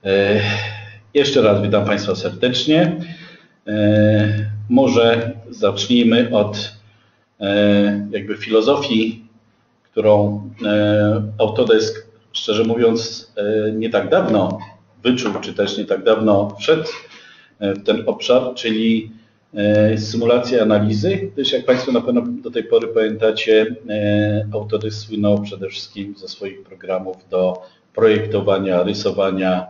E, Jeszcze raz witam Państwa serdecznie. Może zacznijmy od jakby filozofii, którą Autodesk, szczerze mówiąc, nie tak dawno wyczuł, czy też nie tak dawno wszedł w ten obszar, czyli symulacja analizy, gdyż jak Państwo na pewno do tej pory pamiętacie, Autodesk słynął przede wszystkim ze swoich programów do projektowania, rysowania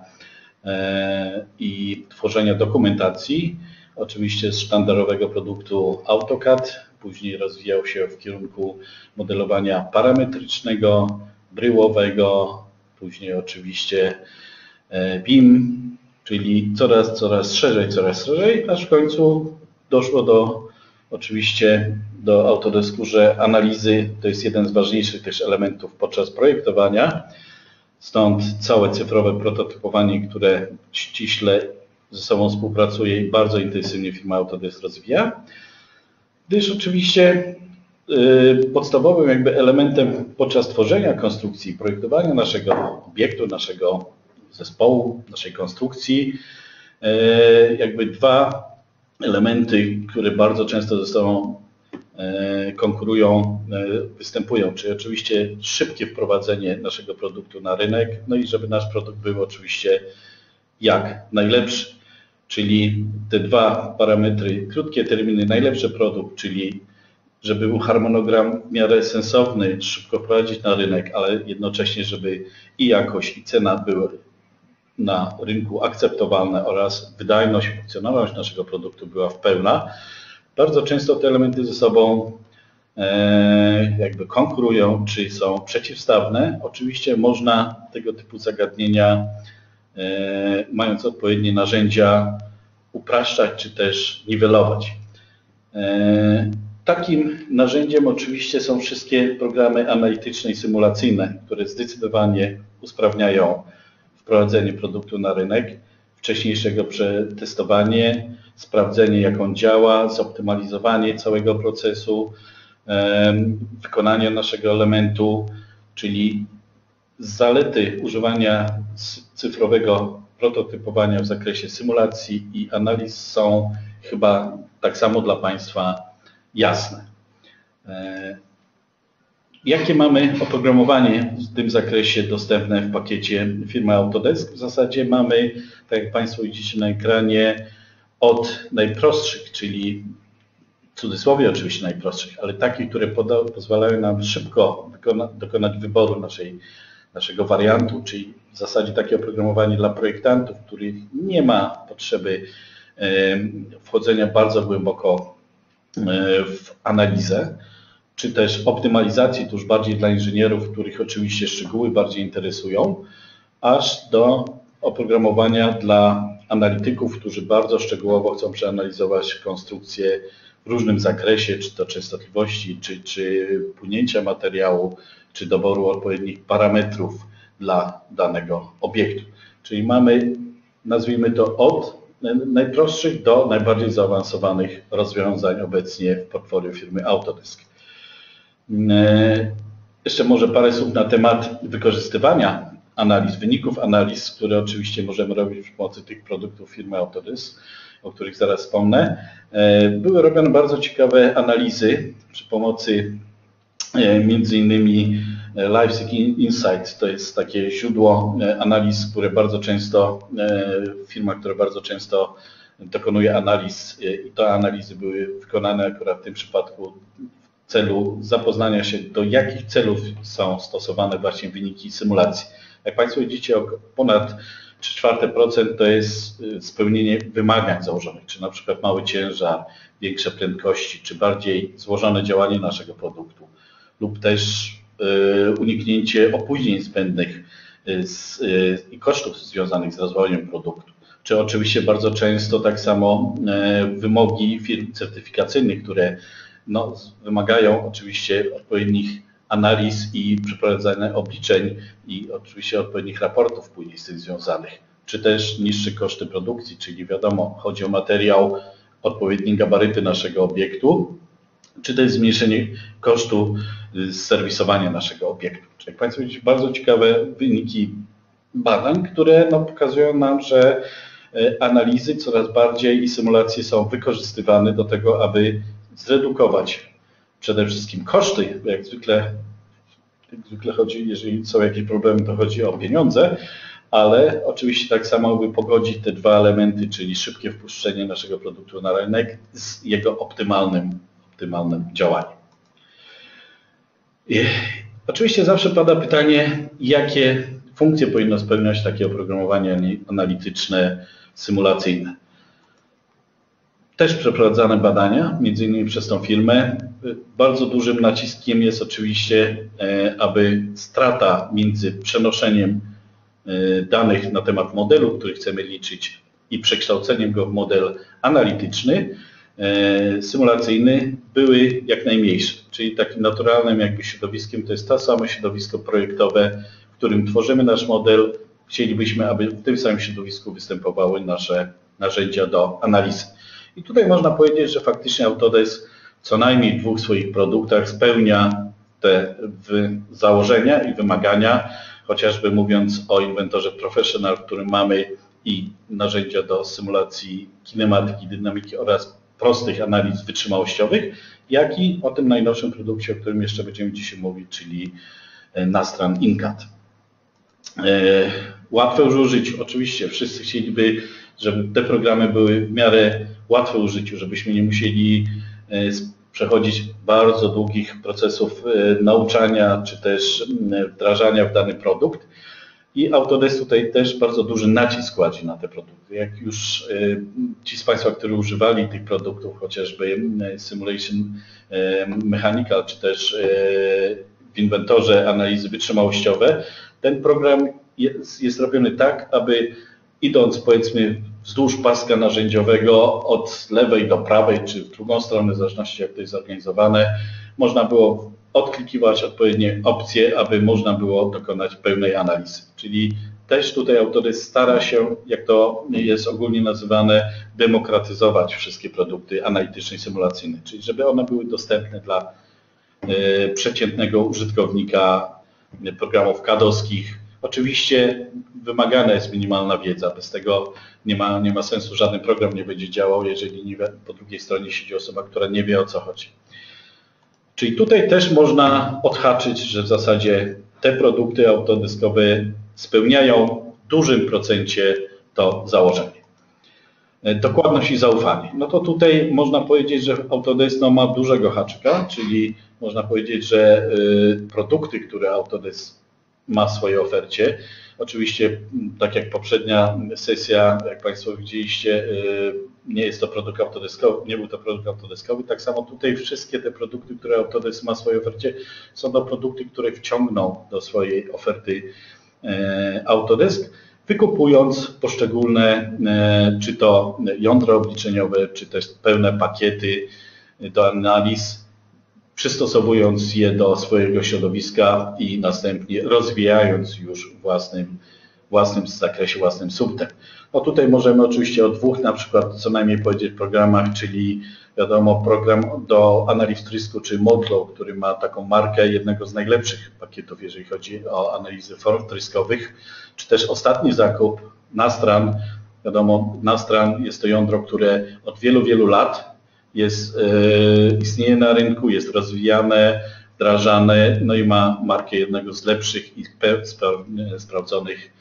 i tworzenia dokumentacji. Oczywiście z sztandarowego produktu AutoCAD, później rozwijał się w kierunku modelowania parametrycznego, bryłowego, później oczywiście BIM, czyli coraz szerzej, aż w końcu doszło oczywiście do Autodesku, że analizy to jest jeden z ważniejszych też elementów podczas projektowania. Stąd całe cyfrowe prototypowanie, które ściśle ze sobą współpracuje i bardzo intensywnie firma Autodesk rozwija. Gdyż oczywiście podstawowym jakby elementem podczas tworzenia konstrukcji, projektowania naszego obiektu, naszego zespołu, naszej konstrukcji, jakby dwa elementy, które bardzo często ze sobą konkurują, występują, czyli oczywiście szybkie wprowadzenie naszego produktu na rynek, no i żeby nasz produkt był oczywiście jak najlepszy, czyli te dwa parametry, krótkie terminy, najlepszy produkt, czyli żeby był harmonogram w miarę sensowny, szybko wprowadzić na rynek, ale jednocześnie, żeby i jakość, i cena były na rynku akceptowalne oraz wydajność, funkcjonalność naszego produktu była pełna. Bardzo często te elementy ze sobą jakby konkurują, czy są przeciwstawne. Oczywiście można tego typu zagadnienia, mając odpowiednie narzędzia, upraszczać, czy też niwelować. Takim narzędziem oczywiście są wszystkie programy analityczne i symulacyjne, które zdecydowanie usprawniają wprowadzenie produktu na rynek, wcześniejszego przetestowanie, sprawdzenie jak on działa, zoptymalizowanie całego procesu, wykonania naszego elementu, czyli zalety używania cyfrowego prototypowania w zakresie symulacji i analiz są chyba tak samo dla Państwa jasne. Jakie mamy oprogramowanie w tym zakresie dostępne w pakiecie firmy Autodesk? W zasadzie mamy, tak jak Państwo widzicie na ekranie, od najprostszych, czyli w cudzysłowie oczywiście najprostszych, ale takich, które pozwalają nam szybko dokonać wyboru naszego wariantu, czyli w zasadzie takie oprogramowanie dla projektantów, których nie ma potrzeby wchodzenia bardzo głęboko w analizę, czy też optymalizacji, to już bardziej dla inżynierów, których oczywiście szczegóły bardziej interesują, aż do oprogramowania dla analityków, którzy bardzo szczegółowo chcą przeanalizować konstrukcję w różnym zakresie, czy to częstotliwości, czy płynięcia materiału, czy doboru odpowiednich parametrów dla danego obiektu. Czyli mamy, nazwijmy to, od najprostszych do najbardziej zaawansowanych rozwiązań obecnie w portfolio firmy Autodesk. Jeszcze może parę słów na temat wykorzystywania analiz, wyników analiz, które oczywiście możemy robić przy pomocy tych produktów firmy Autodesk, o których zaraz wspomnę. Były robione bardzo ciekawe analizy przy pomocy między innymi LiveSeq Insights, to jest takie źródło analiz, które bardzo często, firma, która bardzo często dokonuje analiz i te analizy były wykonane akurat w tym przypadku w celu zapoznania się, do jakich celów są stosowane właśnie wyniki symulacji. Jak Państwo widzicie, ponad 3/4% to jest spełnienie wymagań założonych, czy na przykład mały ciężar, większe prędkości, czy bardziej złożone działanie naszego produktu, lub też uniknięcie opóźnień zbędnych i kosztów związanych z rozwojem produktu. Czy oczywiście bardzo często tak samo wymogi firm certyfikacyjnych, które wymagają oczywiście odpowiednich analiz i przeprowadzania obliczeń i oczywiście odpowiednich raportów później z tym związanych, czy też niższe koszty produkcji, czyli wiadomo, chodzi o materiał, odpowiednie gabaryty naszego obiektu, czy też zmniejszenie kosztu serwisowania naszego obiektu. Czyli jak Państwo widzicie, bardzo ciekawe wyniki badań, które pokazują nam, że analizy coraz bardziej i symulacje są wykorzystywane do tego, aby zredukować przede wszystkim koszty, jak zwykle chodzi, jeżeli są jakieś problemy, to chodzi o pieniądze, ale oczywiście tak samo by pogodzić te dwa elementy, czyli szybkie wpuszczenie naszego produktu na rynek z jego optymalnym działaniem. Oczywiście zawsze pada pytanie, jakie funkcje powinno spełniać takie oprogramowanie analityczne, symulacyjne. Też przeprowadzane badania, między innymi przez tą firmę. Bardzo dużym naciskiem jest oczywiście, aby strata między przenoszeniem danych na temat modelu, który chcemy liczyć, i przekształceniem go w model analityczny, symulacyjny, były jak najmniejsze. Czyli takim naturalnym jakby środowiskiem to jest to samo środowisko projektowe, w którym tworzymy nasz model. Chcielibyśmy, aby w tym samym środowisku występowały nasze narzędzia do analizy. I tutaj można powiedzieć, że faktycznie Autodesk co najmniej w dwóch swoich produktach spełnia te założenia i wymagania, chociażby mówiąc o inwentorze Professional, w którym mamy i narzędzia do symulacji kinematyki, dynamiki oraz prostych analiz wytrzymałościowych, jak i o tym najnowszym produkcie, o którym jeszcze będziemy dzisiaj mówić, czyli Nastran InCAD. Łatwe w użyciu. Oczywiście wszyscy chcieliby, żeby te programy były w miarę łatwe w użyciu, żebyśmy nie musieli przechodzić bardzo długich procesów nauczania czy też wdrażania w dany produkt. I Autodesk tutaj też bardzo duży nacisk kładzie na te produkty. Jak już ci z Państwa, którzy używali tych produktów, chociażby Simulation Mechanical, czy też w inwentorze analizy wytrzymałościowe, ten program jest robiony tak, aby idąc powiedzmy wzdłuż paska narzędziowego od lewej do prawej, czy w drugą stronę, w zależności jak to jest zorganizowane, można było odklikiwać odpowiednie opcje, aby można było dokonać pełnej analizy. Czyli też tutaj Autodesk stara się, jak to jest ogólnie nazywane, demokratyzować wszystkie produkty analityczne i symulacyjne, czyli żeby one były dostępne dla przeciętnego użytkownika programów CAD-owskich. Oczywiście wymagana jest minimalna wiedza, bez tego nie ma sensu, żaden program nie będzie działał, jeżeli po drugiej stronie siedzi osoba, która nie wie, o co chodzi. Czyli tutaj też można odhaczyć, że w zasadzie te produkty autodeskowe spełniają w dużym procencie to założenie. Dokładność i zaufanie. No to tutaj można powiedzieć, że Autodesk ma dużego haczyka, czyli można powiedzieć, że produkty, które Autodesk ma w swojej ofercie, oczywiście tak jak poprzednia sesja, jak Państwo widzieliście, nie jest to produkt autodeskowy, nie był to produkt autodeskowy, tak samo tutaj wszystkie te produkty, które Autodesk ma w swojej ofercie, są to produkty, które wciągną do swojej oferty Autodesk, wykupując poszczególne, czy to jądra obliczeniowe, czy też pełne pakiety do analiz, przystosowując je do swojego środowiska i następnie rozwijając już w własnym zakresie, własnym sumptem. No tutaj możemy oczywiście o dwóch na przykład co najmniej powiedzieć programach, czyli wiadomo program do analiz wtrysku, czy Modlow, który ma taką markę jednego z najlepszych pakietów, jeżeli chodzi o analizy form wtryskowych, czy też ostatni zakup Nastran. Wiadomo, Nastran jest to jądro, które od wielu, wielu lat istnieje na rynku, jest rozwijane, wdrażane, no i ma markę jednego z lepszych i sprawdzonych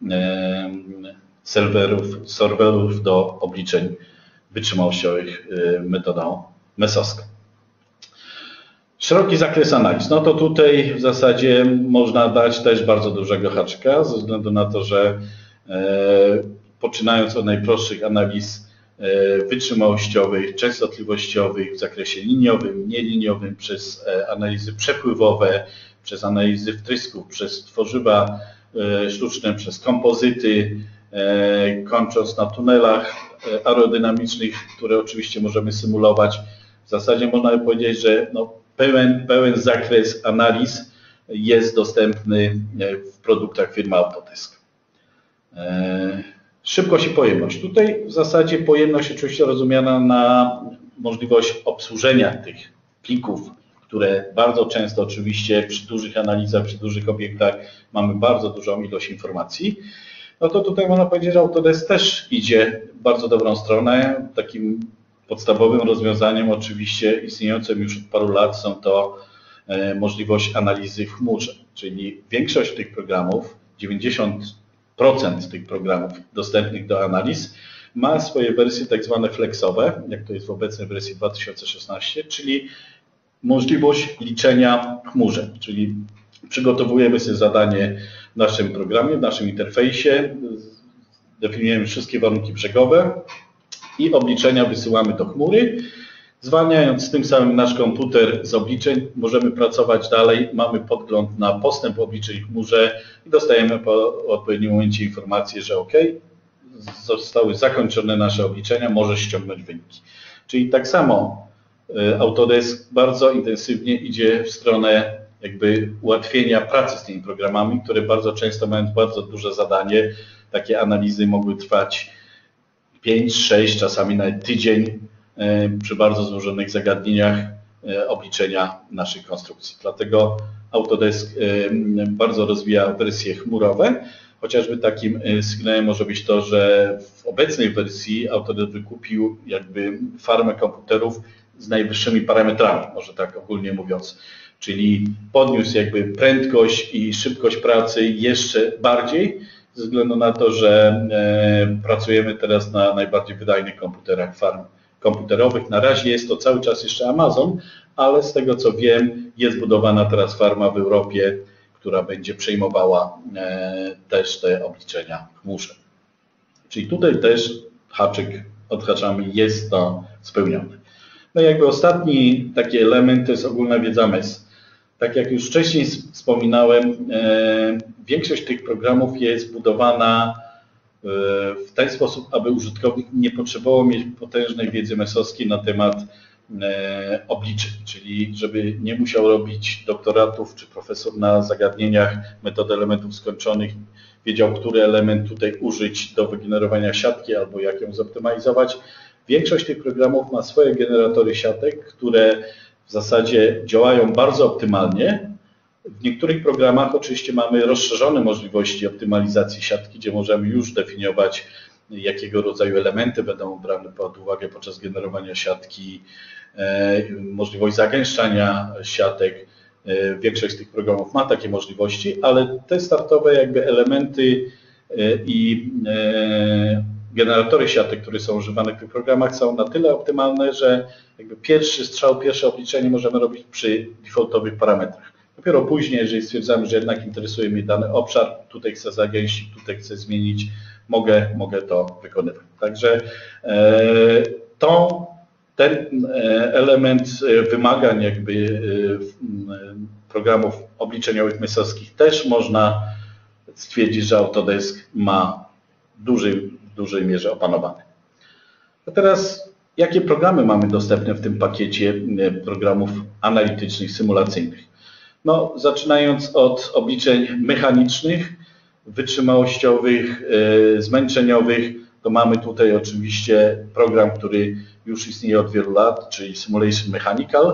serwerów do obliczeń wytrzymałościowych metodą MESOSC. Szeroki zakres analiz. No to tutaj w zasadzie można dać też bardzo dużego haczyka, ze względu na to, że poczynając od najprostszych analiz wytrzymałościowych, częstotliwościowych w zakresie liniowym, nieliniowym, przez analizy przepływowe, przez analizy wtrysków, przez tworzywa sztuczne, przez kompozyty, kończąc na tunelach aerodynamicznych, które oczywiście możemy symulować. W zasadzie można by powiedzieć, że pełen zakres analiz jest dostępny w produktach firmy Autodesk. Szybkość i pojemność. Tutaj w zasadzie pojemność oczywiście rozumiana na możliwość obsłużenia tych plików, które bardzo często oczywiście przy dużych analizach, przy dużych obiektach mamy bardzo dużą ilość informacji, no to tutaj można powiedzieć, że Autodesk też idzie w bardzo dobrą stronę. Takim podstawowym rozwiązaniem oczywiście istniejącym już od paru lat są to możliwość analizy w chmurze, czyli większość tych programów, 90% tych programów dostępnych do analiz ma swoje wersje tak zwane flexowe, jak to jest w obecnej wersji 2016, czyli możliwość liczenia w chmurze, czyli przygotowujemy sobie zadanie w naszym programie, w naszym interfejsie, definiujemy wszystkie warunki brzegowe i obliczenia wysyłamy do chmury. Zwalniając tym samym nasz komputer z obliczeń, możemy pracować dalej, mamy podgląd na postęp obliczeń w chmurze i dostajemy po odpowiednim momencie informację, że OK, zostały zakończone nasze obliczenia, możesz ściągnąć wyniki. Czyli tak samo Autodesk bardzo intensywnie idzie w stronę jakby ułatwienia pracy z tymi programami, które bardzo często mając bardzo duże zadanie, takie analizy mogły trwać 5, 6, czasami nawet tydzień przy bardzo złożonych zagadnieniach obliczenia naszych konstrukcji. Dlatego Autodesk bardzo rozwija wersje chmurowe. Chociażby takim sygnałem może być to, że w obecnej wersji Autodesk wykupił jakby farmę komputerów z najwyższymi parametrami, może tak ogólnie mówiąc, czyli podniósł jakby prędkość i szybkość pracy jeszcze bardziej, ze względu na to, że pracujemy teraz na najbardziej wydajnych komputerach farm komputerowych. Na razie jest to cały czas jeszcze Amazon, ale z tego co wiem, jest budowana teraz farma w Europie, która będzie przejmowała też te obliczenia w chmurze. Czyli tutaj też haczyk odhaczamy, jest to spełnione. No i jakby ostatni taki element to jest ogólna wiedza MES. Tak jak już wcześniej wspominałem, większość tych programów jest budowana w ten sposób, aby użytkownik nie potrzebował mieć potężnej wiedzy mesowskiej na temat obliczeń, czyli żeby nie musiał robić doktoratów czy profesor na zagadnieniach metody elementów skończonych, wiedział, który element tutaj użyć do wygenerowania siatki albo jak ją zoptymalizować. Większość tych programów ma swoje generatory siatek, które w zasadzie działają bardzo optymalnie. W niektórych programach oczywiście mamy rozszerzone możliwości optymalizacji siatki, gdzie możemy już definiować, jakiego rodzaju elementy będą brane pod uwagę podczas generowania siatki, możliwość zagęszczania siatek. Większość z tych programów ma takie możliwości, ale te startowe jakby elementy i generatory siatek, które są używane w tych programach, są na tyle optymalne, że jakby pierwszy strzał, pierwsze obliczenie możemy robić przy defaultowych parametrach. Dopiero później, jeżeli stwierdzamy, że jednak interesuje mnie dany obszar, tutaj chcę zagęścić, tutaj chcę zmienić, mogę to wykonywać. Także ten element wymagań jakby programów obliczeniowych mesowskich też można stwierdzić, że Autodesk ma w dużej mierze opanowany. A teraz jakie programy mamy dostępne w tym pakiecie programów analitycznych, symulacyjnych? No, zaczynając od obliczeń mechanicznych, wytrzymałościowych, zmęczeniowych, to mamy tutaj oczywiście program, który już istnieje od wielu lat, czyli Simulation Mechanical.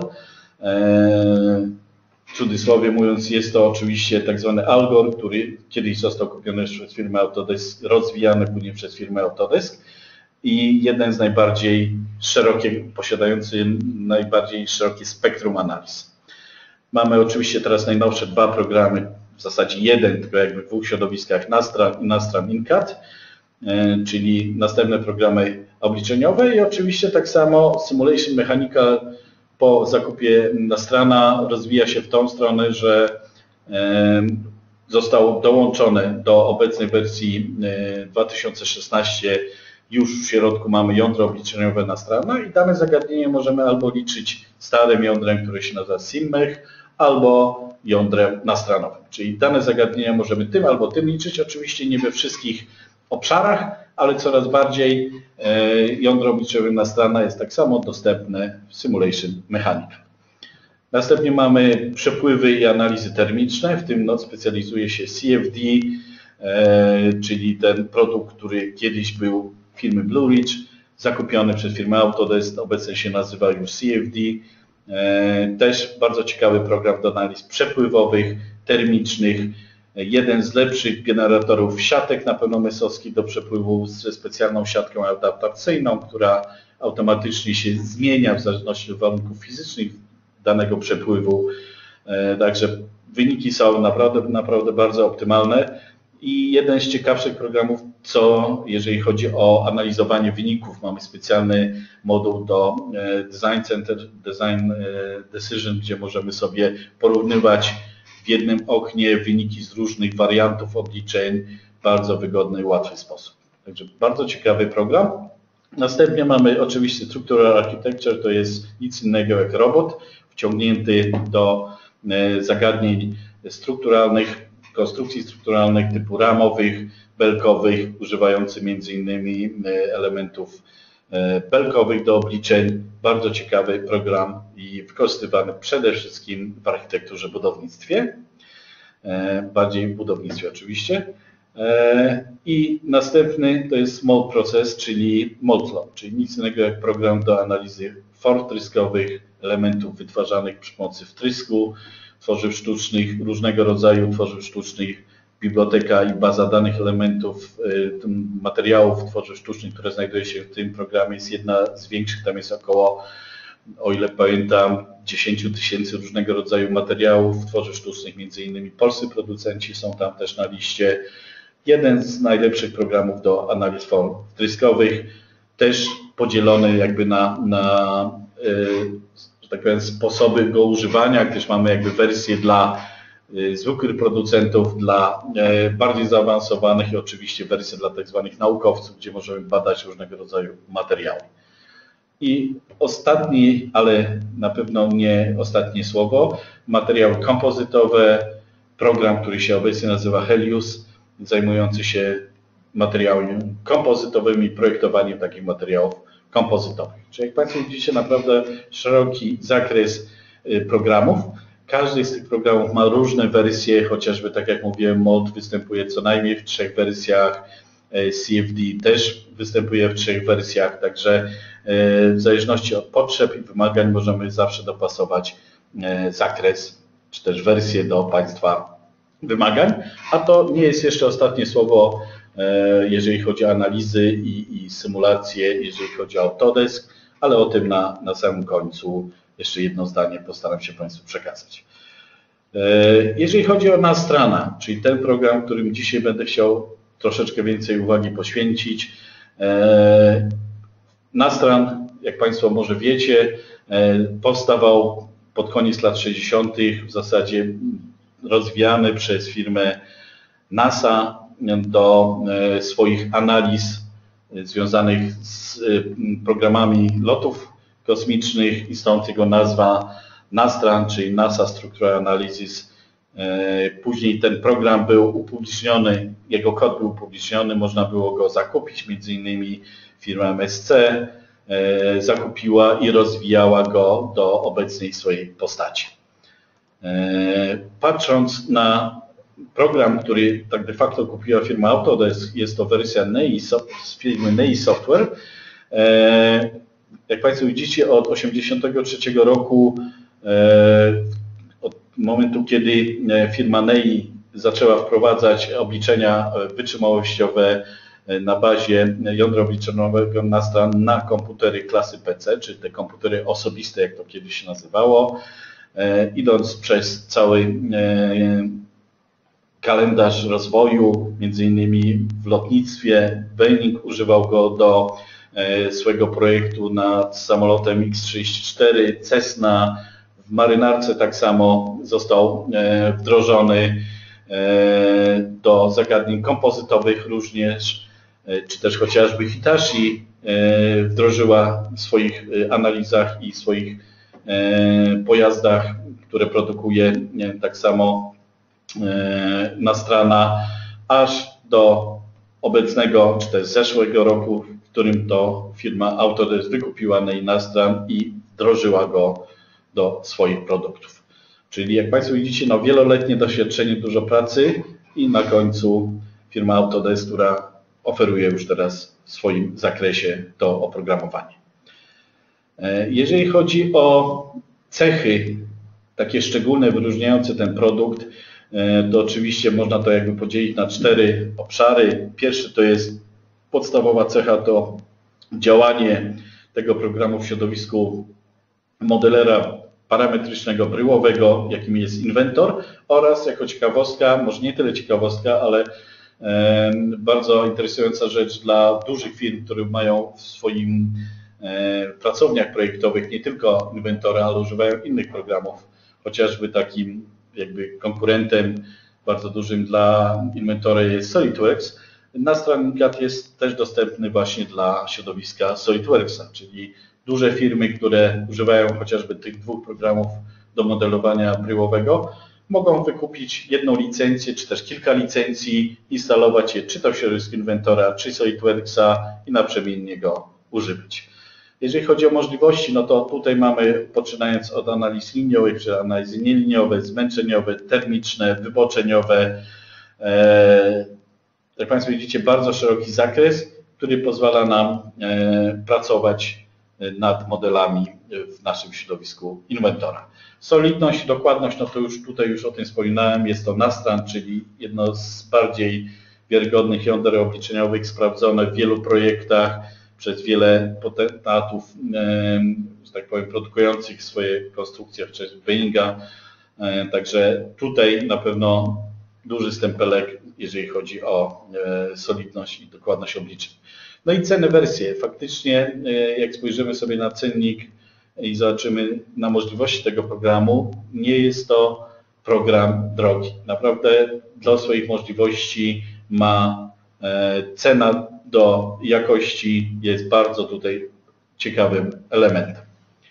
W cudzysłowie mówiąc, jest to oczywiście tak zwany Algor, który kiedyś został kupiony przez firmę Autodesk, rozwijany później przez firmę Autodesk i jeden z posiadający najbardziej szerokie spektrum analiz. Mamy oczywiście teraz najnowsze dwa programy, w zasadzie jeden, tylko jakby w dwóch środowiskach, Nastran i Nastran InCAD, czyli następne programy obliczeniowe i oczywiście tak samo Simulation Mechanical po zakupie Nastrana rozwija się w tą stronę, że został dołączone do obecnej wersji 2016. Już w środku mamy jądro obliczeniowe Nastrana i dane zagadnienie możemy albo liczyć starym jądrem, które się nazywa SimMech, albo jądrem nastranowym. Czyli dane zagadnienia możemy tym albo tym liczyć, oczywiście nie we wszystkich obszarach, ale coraz bardziej jądro obliczeniowe Nastrana jest tak samo dostępne w Simulation Mechanical. Następnie mamy przepływy i analizy termiczne, w tym specjalizuje się CFD, czyli ten produkt, który kiedyś był firmy Blue Ridge, zakupiony przez firmę Autodesk, obecnie się nazywa już CFD. Też bardzo ciekawy program do analiz przepływowych, termicznych. Jeden z lepszych generatorów siatek na pełnomysowski do przepływu ze specjalną siatką adaptacyjną, która automatycznie się zmienia w zależności od warunków fizycznych danego przepływu. Także wyniki są naprawdę bardzo optymalne. I jeden z ciekawszych programów, jeżeli chodzi o analizowanie wyników, mamy specjalny moduł do Design Center, Design Decision, gdzie możemy sobie porównywać w jednym oknie wyniki z różnych wariantów obliczeń w bardzo wygodny i łatwy sposób. Także bardzo ciekawy program. Następnie mamy oczywiście Structural Architecture, to jest nic innego jak robot wciągnięty do zagadnień strukturalnych, konstrukcji strukturalnych typu ramowych, belkowych, używający m.in. elementów belkowych do obliczeń. Bardzo ciekawy program i wykorzystywany przede wszystkim w architekturze, budownictwie, bardziej w budownictwie oczywiście. I następny to jest Mold Process, czyli Moldflow, czyli nic innego jak program do analizy form tryskowych, elementów wytwarzanych przy pomocy wtrysku, tworzyw sztucznych, różnego rodzaju tworzyw sztucznych, biblioteka i baza danych elementów, materiałów tworzyw sztucznych, które znajduje się w tym programie, jest jedna z większych, tam jest około, o ile pamiętam, 10 000 różnego rodzaju materiałów tworzyw sztucznych, między innymi polscy producenci są tam też na liście. Jeden z najlepszych programów do analiz form wtryskowych, też podzielony jakby na że tak powiem, sposoby go używania, gdyż mamy jakby wersję dla zwykłych producentów, dla bardziej zaawansowanych i oczywiście wersję dla tak zwanych naukowców, gdzie możemy badać różnego rodzaju materiały. I ostatni, ale na pewno nie ostatnie słowo, materiały kompozytowe, program, który się obecnie nazywa Helios, zajmujący się materiałami kompozytowymi, projektowaniem takich materiałów kompozytowych. Czyli jak Państwo widzicie, naprawdę szeroki zakres programów. Każdy z tych programów ma różne wersje, chociażby tak jak mówiłem, MOD występuje co najmniej w 3 wersjach, CFD też występuje w 3 wersjach, także w zależności od potrzeb i wymagań możemy zawsze dopasować zakres czy też wersję do Państwa wymagań. A to nie jest jeszcze ostatnie słowo, jeżeli chodzi o analizy i symulacje, jeżeli chodzi o Autodesk, ale o tym na samym końcu jeszcze jedno zdanie postaram się Państwu przekazać. Jeżeli chodzi o Nastrana, czyli ten program, którym dzisiaj będę chciał troszeczkę więcej uwagi poświęcić. Nastran, jak Państwo może wiecie, powstawał pod koniec lat 60., w zasadzie rozwijany przez firmę NASA do swoich analiz związanych z programami lotów kosmicznych i stąd jego nazwa Nastran, czyli NASA Structural Analysis. Później ten program był upubliczniony, jego kod był upubliczniony, można było go zakupić, między innymi firma MSC zakupiła i rozwijała go do obecnej swojej postaci. Patrząc na program, który tak de facto kupiła firma Autodesk, jest to wersja z firmy NEI Software. Jak Państwo widzicie, od 1983 roku, od momentu, kiedy firma NEI zaczęła wprowadzać obliczenia wytrzymałościowe na bazie jądra obliczenowego Nastran na komputery klasy PC, czy te komputery osobiste, jak to kiedyś się nazywało, idąc przez cały kalendarz rozwoju, między innymi w lotnictwie. Boeing używał go do swojego projektu nad samolotem X-34, Cessna, w marynarce tak samo został wdrożony do zagadnień kompozytowych również, czy też chociażby Hitachi wdrożyła w swoich analizach i swoich pojazdach, które produkuje tak samo Nastrana, aż do obecnego, czy też zeszłego roku, w którym to firma Autodesk wykupiła Nastran i wdrożyła go do swoich produktów. Czyli jak Państwo widzicie, no wieloletnie doświadczenie, dużo pracy i na końcu firma Autodesk, która oferuje już teraz w swoim zakresie to oprogramowanie. Jeżeli chodzi o cechy takie szczególne, wyróżniające ten produkt, to oczywiście można to jakby podzielić na 4 obszary. Pierwszy to jest podstawowa cecha, to działanie tego programu w środowisku modelera parametrycznego bryłowego, jakim jest Inventor, oraz jako ciekawostka, może nie tyle ciekawostka, ale bardzo interesująca rzecz dla dużych firm, które mają w swoim pracowniach projektowych nie tylko Inventora, ale używają innych programów, chociażby takim jakby konkurentem bardzo dużym dla Inventora jest SolidWorks. Nastran InCAD jest też dostępny właśnie dla środowiska SolidWorksa, czyli duże firmy, które używają chociażby tych 2 programów do modelowania bryłowego, mogą wykupić jedną licencję, czy też kilka licencji, instalować je czy to w środowisku Inventora, czy SolidWorksa i naprzemiennie go używać. Jeżeli chodzi o możliwości, no to tutaj mamy, poczynając od analiz liniowych, czy analizy nieliniowe, zmęczeniowe, termiczne, wyboczeniowe. Jak Państwo widzicie, bardzo szeroki zakres, który pozwala nam pracować nad modelami w naszym środowisku Inventora. Solidność, dokładność, no to już o tym wspominałem, jest to Nastran, czyli jedno z bardziej wiarygodnych jąder obliczeniowych, sprawdzone w wielu projektach przez wiele potentatów, że tak powiem, produkujących swoje konstrukcje, przez Boeinga. Także tutaj na pewno duży stempelek, jeżeli chodzi o solidność i dokładność obliczeń. No i cenne wersje. Faktycznie, jak spojrzymy sobie na cennik i zobaczymy na możliwości tego programu, nie jest to program drogi. Naprawdę dla swoich możliwości ma cena do jakości, jest bardzo tutaj ciekawym elementem.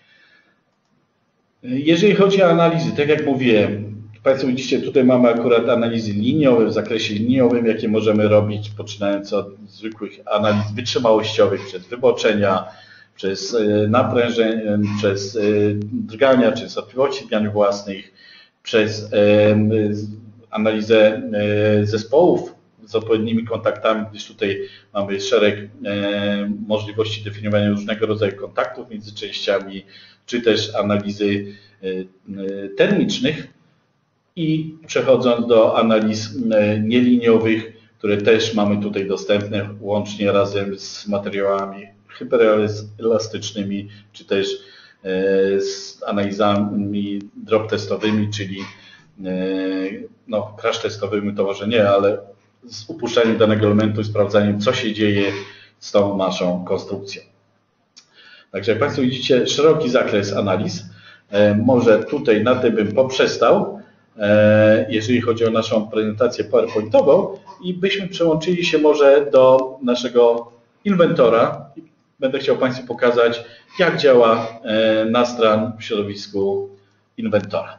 Jeżeli chodzi o analizy, tak jak mówiłem, Państwo widzicie, tutaj mamy akurat analizy liniowe, w zakresie liniowym, jakie możemy robić, poczynając od zwykłych analiz wytrzymałościowych, przez wyboczenia, przez naprężenie, przez drgania, częstotliwości drgań własnych, przez analizę zespołów z odpowiednimi kontaktami, gdyż tutaj mamy szereg możliwości definiowania różnego rodzaju kontaktów między częściami, czy też analizy termicznych. I przechodząc do analiz nieliniowych, które też mamy tutaj dostępne, łącznie razem z materiałami hyperelastycznymi, czy też z analizami drop testowymi, czyli no, crash testowymi to może nie, ale z upuszczeniem danego elementu i sprawdzaniem, co się dzieje z tą naszą konstrukcją. Także jak Państwo widzicie, szeroki zakres analiz. Może tutaj na tym bym poprzestał, jeżeli chodzi o naszą prezentację PowerPointową i byśmy przełączyli się może do naszego Inventora. Będę chciał Państwu pokazać, jak działa Nastran w środowisku Inventora.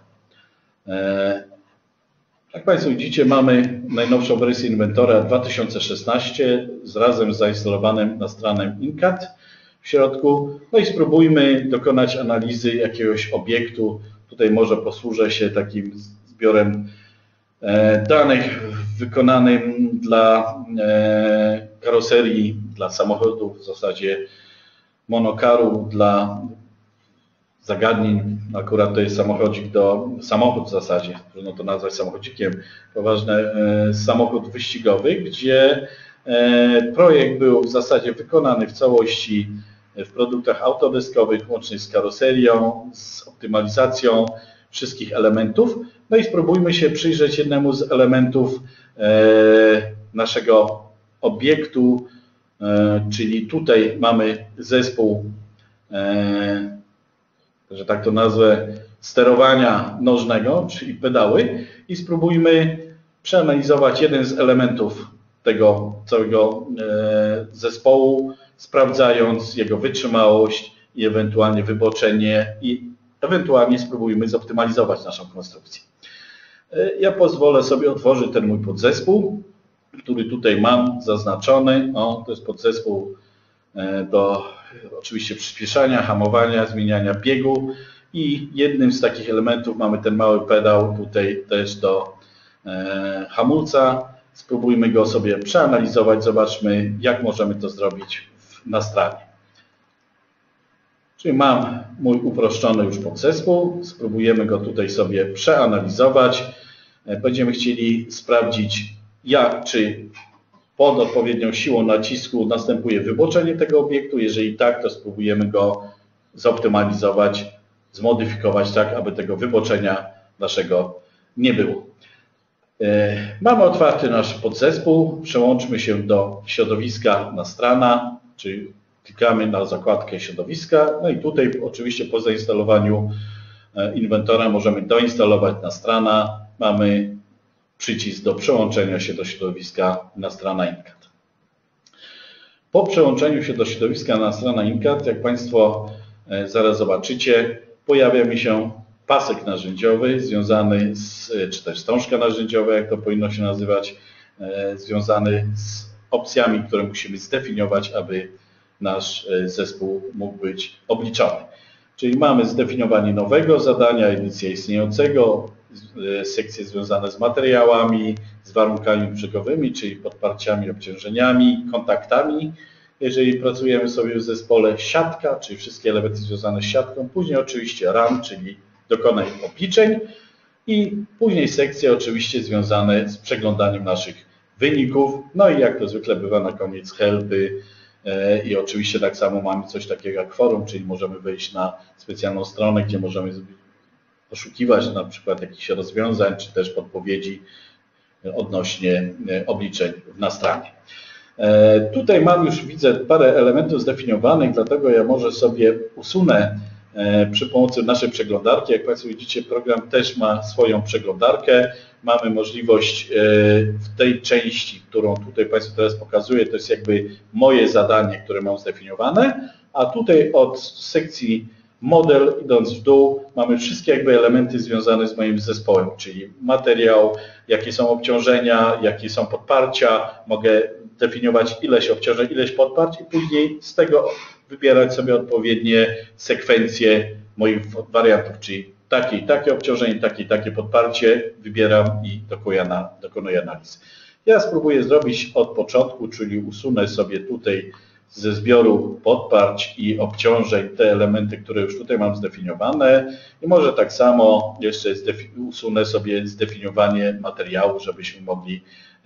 Jak Państwo widzicie, mamy najnowszą wersję Inventora 2016 razem z zainstalowanym Nastranem InCAD w środku. No i spróbujmy dokonać analizy jakiegoś obiektu. Tutaj może posłużę się takim zbiorem danych wykonanym dla karoserii, dla samochodów, w zasadzie monokaru, dla zagadnień. Akurat to jest samochód w zasadzie, trudno to nazwać samochodzikiem, poważny samochód wyścigowy, gdzie projekt był w zasadzie wykonany w całości w produktach autodeskowych, łącznie z karoserią, z optymalizacją wszystkich elementów. No i spróbujmy się przyjrzeć jednemu z elementów naszego obiektu, czyli tutaj mamy zespół, że tak to nazwę, sterowania nożnego, czyli pedały i spróbujmy przeanalizować jeden z elementów tego całego zespołu, sprawdzając jego wytrzymałość i ewentualnie wyboczenie i ewentualnie spróbujmy zoptymalizować naszą konstrukcję. Ja pozwolę sobie otworzyć ten mój podzespół, który tutaj mam zaznaczony. To jest podzespół do oczywiście przyspieszania, hamowania, zmieniania biegu i jednym z takich elementów mamy ten mały pedał tutaj też do hamulca. Spróbujmy go sobie przeanalizować, zobaczmy, jak możemy to zrobić w Nastranie. Czyli mam mój uproszczony już podzespół, spróbujemy go tutaj sobie przeanalizować. Będziemy chcieli sprawdzić, czy pod odpowiednią siłą nacisku następuje wyboczenie tego obiektu. Jeżeli tak, to spróbujemy go zoptymalizować, zmodyfikować tak, aby tego wyboczenia naszego nie było. Mamy otwarty nasz podzespół, przełączmy się do środowiska Nastrana, czyli klikamy na zakładkę środowiska, no i tutaj oczywiście po zainstalowaniu inwentora możemy doinstalować Nastrana. Mamy przycisk do przełączenia się do środowiska Nastrana InCAD. Po przełączeniu się do środowiska Nastrana InCAD, jak Państwo zaraz zobaczycie, pojawia mi się pasek narzędziowy związany czy też wstążka narzędziowa, jak to powinno się nazywać, związany z opcjami, które musimy zdefiniować, aby nasz zespół mógł być obliczony. Czyli mamy zdefiniowanie nowego zadania, edycję istniejącego, sekcje związane z materiałami, z warunkami brzegowymi, czyli podparciami, obciążeniami, kontaktami. Jeżeli pracujemy sobie w zespole, siatka, czyli wszystkie elementy związane z siatką, później oczywiście run, czyli dokonaj obliczeń i później sekcje oczywiście związane z przeglądaniem naszych wyników. No i jak to zwykle bywa na koniec helpy i oczywiście tak samo mamy coś takiego jak forum, czyli możemy wejść na specjalną stronę, gdzie możemy poszukiwać na przykład jakichś rozwiązań, czy też podpowiedzi odnośnie obliczeń w Nastranie. Tutaj mam już, widzę, parę elementów zdefiniowanych, dlatego ja może sobie usunę przy pomocy naszej przeglądarki. Jak Państwo widzicie, program też ma swoją przeglądarkę. Mamy możliwość w tej części, którą tutaj Państwu teraz pokazuję, to jest jakby moje zadanie, które mam zdefiniowane, a tutaj od sekcji model, idąc w dół, mamy wszystkie jakby elementy związane z moim zespołem, czyli materiał, jakie są obciążenia, jakie są podparcia, mogę definiować ileś obciążeń, ileś podparć i później z tego wybierać sobie odpowiednie sekwencje moich wariantów, czyli takie i takie obciążenie, takie i takie podparcie, wybieram i dokonuję analizy. Ja spróbuję zrobić od początku, czyli usunę sobie tutaj ze zbioru podparć i obciążeń te elementy, które już tutaj mam zdefiniowane i może tak samo jeszcze usunę sobie zdefiniowanie materiału, żebyśmy mogli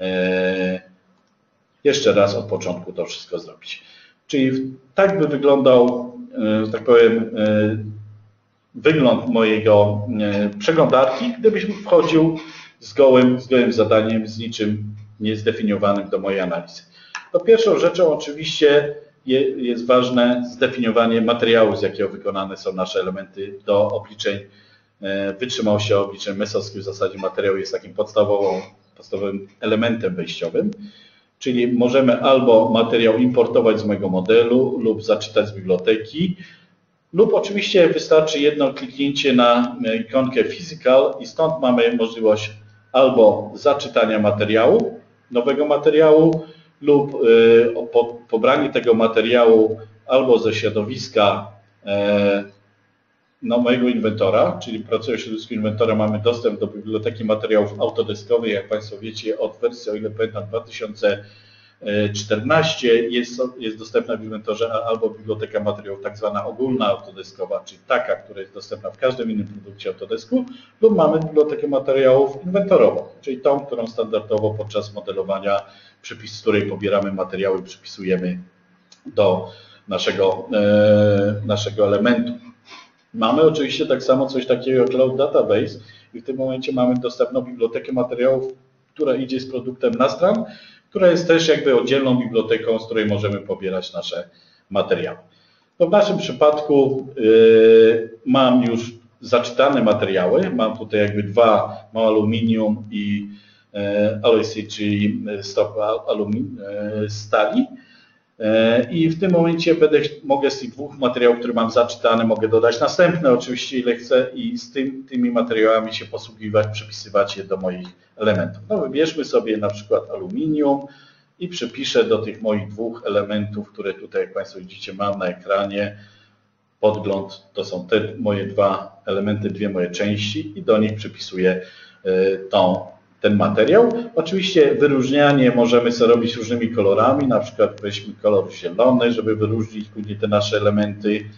jeszcze raz od początku to wszystko zrobić. Czyli tak by wyglądał, że tak powiem, wygląd mojego przeglądarki, gdybyś wchodził z gołym zadaniem, z niczym niezdefiniowanym do mojej analizy. To pierwszą rzeczą oczywiście jest ważne zdefiniowanie materiału, z jakiego wykonane są nasze elementy do obliczeń wytrzymałości obliczeń mesowskich. W zasadzie materiał jest takim podstawowym elementem wejściowym, czyli możemy albo materiał importować z mojego modelu lub zaczytać z biblioteki, lub oczywiście wystarczy jedno kliknięcie na ikonkę Physical i stąd mamy możliwość albo zaczytania materiału, nowego materiału, lub pobranie tego materiału albo ze środowiska mojego inwentora, czyli pracuję w środowisku inwentora, mamy dostęp do biblioteki materiałów autodeskowych, jak Państwo wiecie, od wersji, o ile pamiętam, 2014 jest dostępna w inwentorze albo biblioteka materiałów tak zwana ogólna autodeskowa, czyli taka, która jest dostępna w każdym innym produkcie Autodesku, lub mamy bibliotekę materiałów inwentorową, czyli tą, którą standardowo podczas modelowania, z której pobieramy materiały i przypisujemy do naszego elementu. Mamy oczywiście tak samo coś takiego jak Cloud Database i w tym momencie mamy dostępną bibliotekę materiałów, która idzie z produktem Nastran, która jest też jakby oddzielną biblioteką, z której możemy pobierać nasze materiały. No w naszym przypadku mam już zaczytane materiały, mam tutaj jakby mam aluminium i alloy steel, czyli stok stali. I w tym momencie mogę z tych dwóch materiałów, które mam zaczytane, mogę dodać następne oczywiście ile chcę i z tymi materiałami się posługiwać, przypisywać je do moich elementów. No wybierzmy sobie na przykład aluminium i przypiszę do tych moich dwóch elementów, które tutaj jak Państwo widzicie mam na ekranie, podgląd, to są te moje dwa elementy, dwie moje części i do nich przypisuję ten materiał. Oczywiście wyróżnianie możemy sobie robić różnymi kolorami, na przykład weźmy kolor zielony, żeby wyróżnić później te nasze elementy.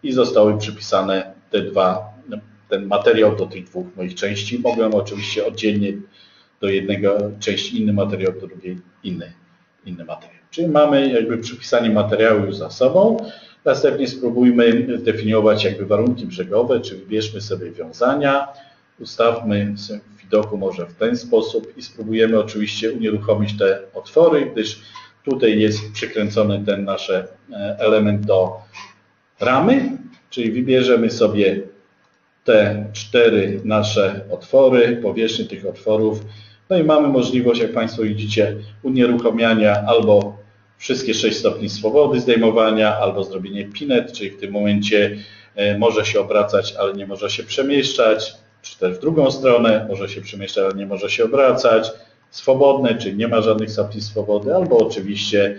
i zostały przypisane ten materiał do tych dwóch moich części. Mogłem oczywiście oddzielnie do jednego części inny materiał, do drugiej inny materiał. Czyli mamy jakby przypisanie materiału już za sobą. Następnie spróbujmy zdefiniować jakby warunki brzegowe, czy wybierzmy sobie wiązania, ustawmy w widoku może w ten sposób i spróbujemy oczywiście unieruchomić te otwory, gdyż tutaj jest przykręcony ten nasz element do ramy, czyli wybierzemy sobie te 4 nasze otwory, powierzchnię tych otworów, no i mamy możliwość, jak Państwo widzicie, unieruchomiania albo wszystkie 6 stopni swobody zdejmowania, albo zrobienie pinet, czyli w tym momencie może się obracać, ale nie może się przemieszczać, czy też w drugą stronę, może się przemieszczać, ale nie może się obracać, swobodne, czyli nie ma żadnych stopni swobody, albo oczywiście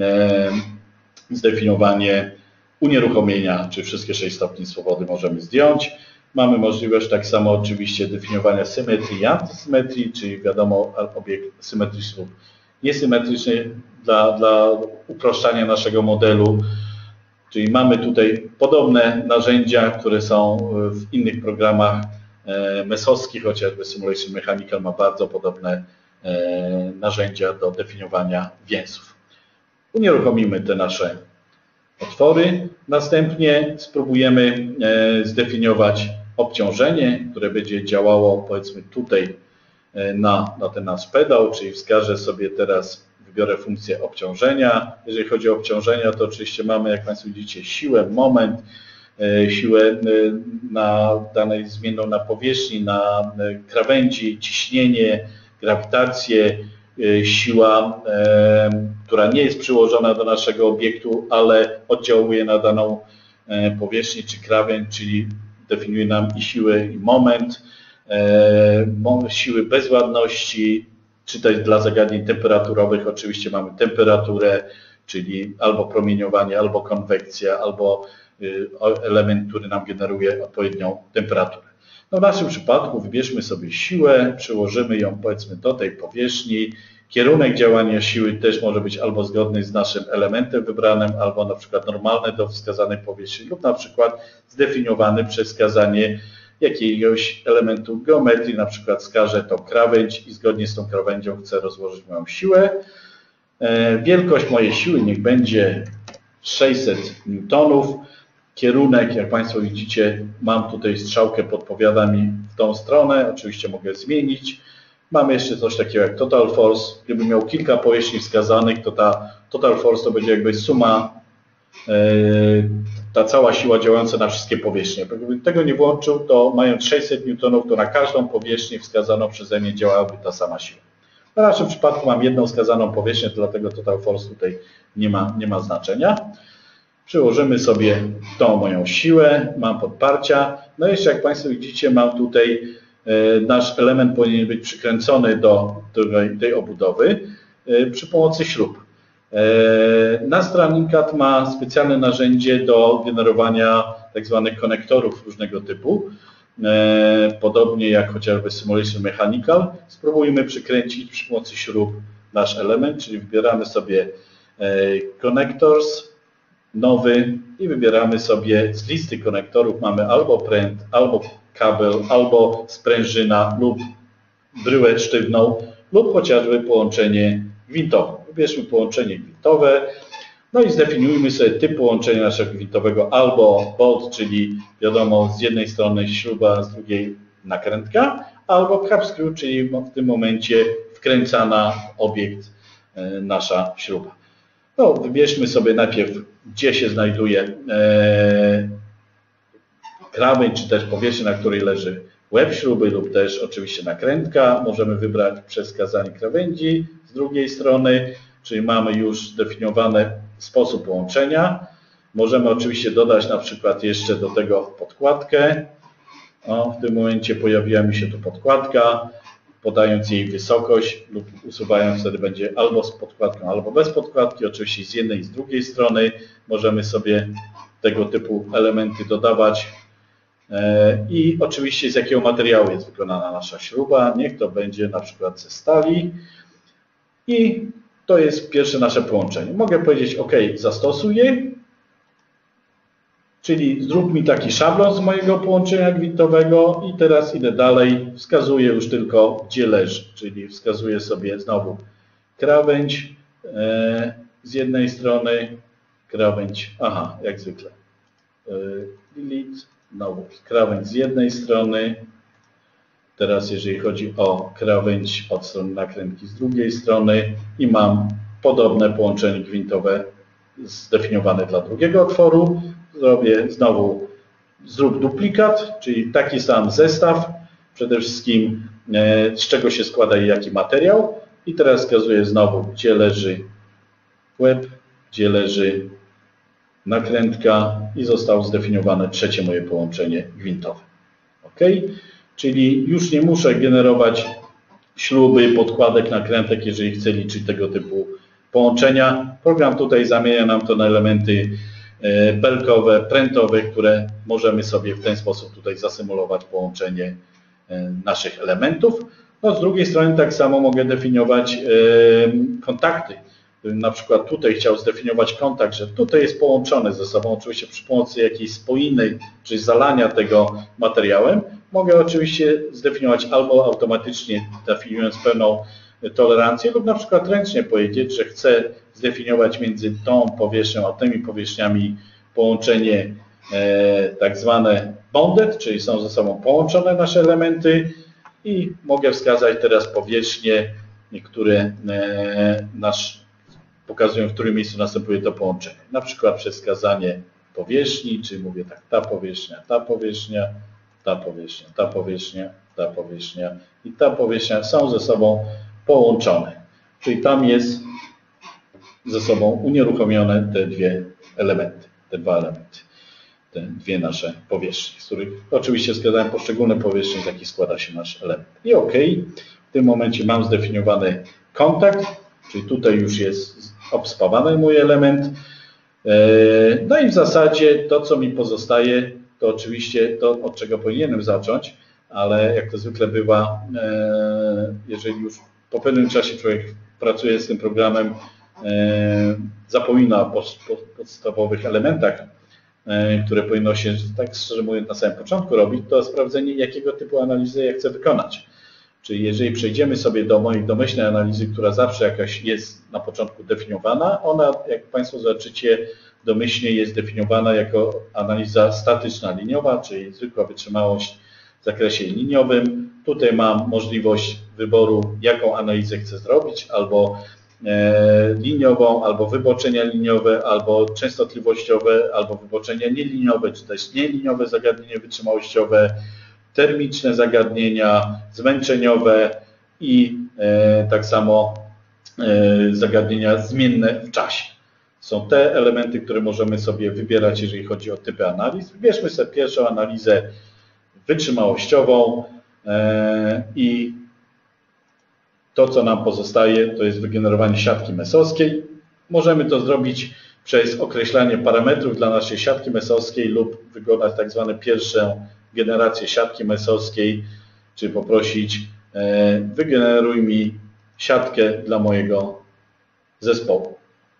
zdefiniowanie unieruchomienia, czy wszystkie 6 stopni swobody możemy zdjąć. Mamy możliwość tak samo oczywiście definiowania symetrii i antysymetrii, czyli wiadomo obiekt symetryczny lub niesymetryczny dla uproszczania naszego modelu. Czyli mamy tutaj podobne narzędzia, które są w innych programach mesowskich, chociażby Simulation Mechanical ma bardzo podobne narzędzia do definiowania więzów. Unieruchomimy te nasze otwory. Następnie spróbujemy zdefiniować obciążenie, które będzie działało powiedzmy tutaj na ten nasz pedał, czyli wskażę sobie teraz, wybiorę funkcję obciążenia. Jeżeli chodzi o obciążenia, to oczywiście mamy, jak Państwo widzicie, siłę, moment, siłę zmienną na powierzchni, na krawędzi, ciśnienie, grawitację, siła, która nie jest przyłożona do naszego obiektu, ale oddziałuje na daną powierzchnię czy krawędź, czyli definiuje nam i siłę, i moment, siły bezładności, czy też dla zagadnień temperaturowych oczywiście mamy temperaturę, czyli albo promieniowanie, albo konwekcja, albo element, który nam generuje odpowiednią temperaturę. No w naszym przypadku wybierzmy sobie siłę, przyłożymy ją powiedzmy do tej powierzchni. Kierunek działania siły też może być albo zgodny z naszym elementem wybranym, albo na przykład normalny do wskazanej powierzchni lub na przykład zdefiniowany przez wskazanie jakiegoś elementu geometrii, na przykład wskażę to krawędź i zgodnie z tą krawędzią chcę rozłożyć moją siłę. Wielkość mojej siły niech będzie 600 newtonów. Kierunek, jak Państwo widzicie, mam tutaj strzałkę, podpowiada mi w tą stronę, oczywiście mogę zmienić. Mamy jeszcze coś takiego jak total force. Gdybym miał kilka powierzchni wskazanych, to ta total force to będzie jakby suma, ta cała siła działająca na wszystkie powierzchnie. Gdybym tego nie włączył, to mając 600 newtonów, to na każdą powierzchnię wskazaną przeze mnie działałaby ta sama siła. W naszym przypadku mam jedną wskazaną powierzchnię, dlatego total force tutaj nie ma znaczenia. Przyłożymy sobie tą moją siłę, mam podparcia. No i jeszcze jak Państwo widzicie, mam tutaj nasz element powinien być przykręcony do tej obudowy przy pomocy śrub. Nasz Running ma specjalne narzędzie do generowania tak zwanych konektorów różnego typu. Podobnie jak chociażby Simulation Mechanical. Spróbujmy przykręcić przy pomocy śrub nasz element, czyli wybieramy sobie Connectors, nowy i wybieramy sobie z listy konektorów. Mamy albo pręt, albo kabel, albo sprężyna lub bryłę sztywną lub chociażby połączenie gwintowe. Wybierzmy połączenie gwintowe, no i zdefiniujmy sobie typ połączenia naszego gwintowego albo bolt, czyli wiadomo z jednej strony śruba, z drugiej nakrętka, albo cap screw, czyli w tym momencie wkręcana w obiekt nasza śruba. No, wybierzmy sobie najpierw, gdzie się znajduje krawędź, czy też powierzchnia, na której leży łeb śruby lub też oczywiście nakrętka. Możemy wybrać przez wskazanie krawędzi z drugiej strony, czyli mamy już zdefiniowany sposób połączenia. Możemy oczywiście dodać na przykład jeszcze do tego podkładkę. O, w tym momencie pojawiła mi się tu podkładka, podając jej wysokość lub usuwając, wtedy będzie albo z podkładką, albo bez podkładki. Oczywiście z jednej i z drugiej strony możemy sobie tego typu elementy dodawać. I oczywiście z jakiego materiału jest wykonana nasza śruba. Niech to będzie na przykład ze stali. I to jest pierwsze nasze połączenie. Mogę powiedzieć OK, zastosuję. Czyli zrób mi taki szablon z mojego połączenia gwintowego i teraz idę dalej, wskazuję już tylko gdzie leży, czyli wskazuję sobie znowu krawędź z jednej strony, krawędź, jak zwykle, delete, znowu krawędź z jednej strony, teraz jeżeli chodzi o krawędź od strony nakrętki z drugiej strony i mam podobne połączenie gwintowe zdefiniowane dla drugiego otworu. Zrobię znowu zrób duplikat, czyli taki sam zestaw, przede wszystkim z czego się składa i jaki materiał. I teraz wskazuję znowu, gdzie leży łeb, gdzie leży nakrętka i zostało zdefiniowane trzecie moje połączenie gwintowe. OK? Czyli już nie muszę generować śruby, podkładek, nakrętek, jeżeli chcę liczyć tego typu połączenia. Program tutaj zamienia nam to na elementy belkowe, prętowe, które możemy sobie w ten sposób tutaj zasymulować połączenie naszych elementów. No, z drugiej strony tak samo mogę definiować kontakty. Gdybym na przykład tutaj chciał zdefiniować kontakt, że tutaj jest połączone ze sobą, oczywiście przy pomocy jakiejś spoiny, czy zalania tego materiałem, mogę oczywiście zdefiniować albo automatycznie definiując pełną tolerancję lub na przykład ręcznie powiedzieć, że chcę zdefiniować między tą powierzchnią a tymi powierzchniami połączenie tak zwane bonded, czyli są ze sobą połączone nasze elementy i mogę wskazać teraz powierzchnie, które pokazują, w którym miejscu następuje to połączenie. Na przykład przez wskazanie powierzchni, czyli mówię tak, ta powierzchnia, ta powierzchnia, ta powierzchnia, ta powierzchnia, ta powierzchnia i ta powierzchnia są ze sobą połączone. Czyli tam jest ze sobą unieruchomione te dwa elementy, te dwie nasze powierzchnie, z których oczywiście wskazałem poszczególne powierzchnie, z jakich składa się nasz element. I OK, w tym momencie mam zdefiniowany kontakt, czyli tutaj już jest obspawany mój element. No i w zasadzie to, co mi pozostaje, to oczywiście to, od czego powinienem zacząć, ale jak to zwykle bywa, jeżeli już po pewnym czasie człowiek pracuje z tym programem, zapomina o podstawowych elementach, które powinno się, tak szczerze mówiąc, na samym początku robić, to sprawdzenie, jakiego typu analizy ja chcę wykonać. Czyli jeżeli przejdziemy sobie do mojej domyślnej analizy, która zawsze jakaś jest na początku definiowana, ona, jak Państwo zobaczycie, domyślnie jest definiowana jako analiza statyczna liniowa, czyli zwykła wytrzymałość w zakresie liniowym. Tutaj mam możliwość wyboru, jaką analizę chcę zrobić, albo liniową, albo wyboczenia liniowe, albo częstotliwościowe, albo wyboczenia nieliniowe, czy też nieliniowe zagadnienie wytrzymałościowe, termiczne zagadnienia, zmęczeniowe i tak samo zagadnienia zmienne w czasie. Są te elementy, które możemy sobie wybierać, jeżeli chodzi o typy analiz. Wybierzmy sobie pierwszą analizę wytrzymałościową i to, co nam pozostaje, to jest wygenerowanie siatki mesowskiej. Możemy to zrobić przez określanie parametrów dla naszej siatki mesowskiej lub wykonać tak zwane pierwszą generację siatki mesowskiej, czyli poprosić wygeneruj mi siatkę dla mojego zespołu.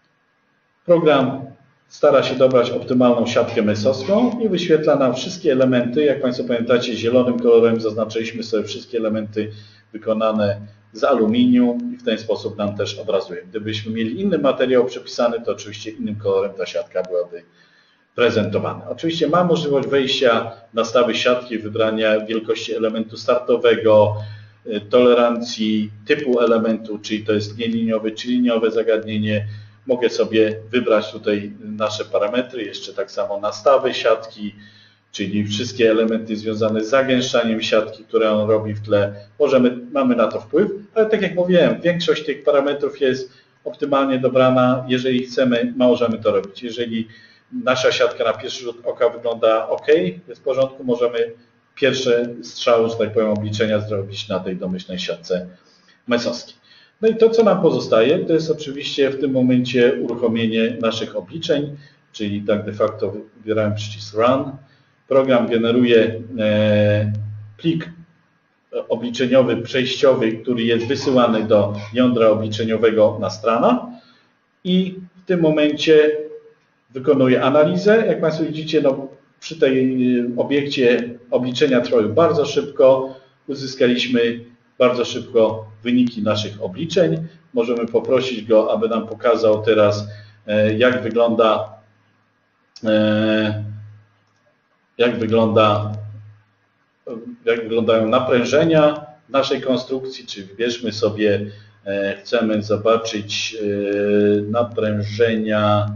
Program stara się dobrać optymalną siatkę mesowską i wyświetla nam wszystkie elementy. Jak Państwo pamiętacie, zielonym kolorem zaznaczyliśmy sobie wszystkie elementy wykonane z aluminium i w ten sposób nam też obrazuje. Gdybyśmy mieli inny materiał przypisany, to oczywiście innym kolorem ta siatka byłaby prezentowana. Oczywiście mam możliwość wejścia na stawy siatki, wybrania wielkości elementu startowego, tolerancji, typu elementu, czyli to jest nieliniowy czy liniowe zagadnienie. Mogę sobie wybrać tutaj nasze parametry, jeszcze tak samo nastawy siatki, czyli wszystkie elementy związane z zagęszczaniem siatki, które on robi w tle. Mamy na to wpływ, ale tak jak mówiłem, większość tych parametrów jest optymalnie dobrana. Jeżeli chcemy, możemy to robić. Jeżeli nasza siatka na pierwszy rzut oka wygląda OK, jest w porządku, możemy pierwsze strzały, że tak powiem, obliczenia zrobić na tej domyślnej siatce mesowskiej. No i to, co nam pozostaje, to jest oczywiście w tym momencie uruchomienie naszych obliczeń, czyli tak de facto wybierałem przycisk Run. Program generuje plik obliczeniowy, przejściowy, który jest wysyłany do jądra obliczeniowego na stronę i w tym momencie wykonuje analizę. Jak Państwo widzicie, no, przy tej obiekcie obliczenia trwały bardzo szybko. Uzyskaliśmy bardzo szybko wyniki naszych obliczeń. Możemy poprosić go, aby nam pokazał teraz, jak wyglądają naprężenia naszej konstrukcji, czyli wybierzmy sobie, chcemy zobaczyć naprężenia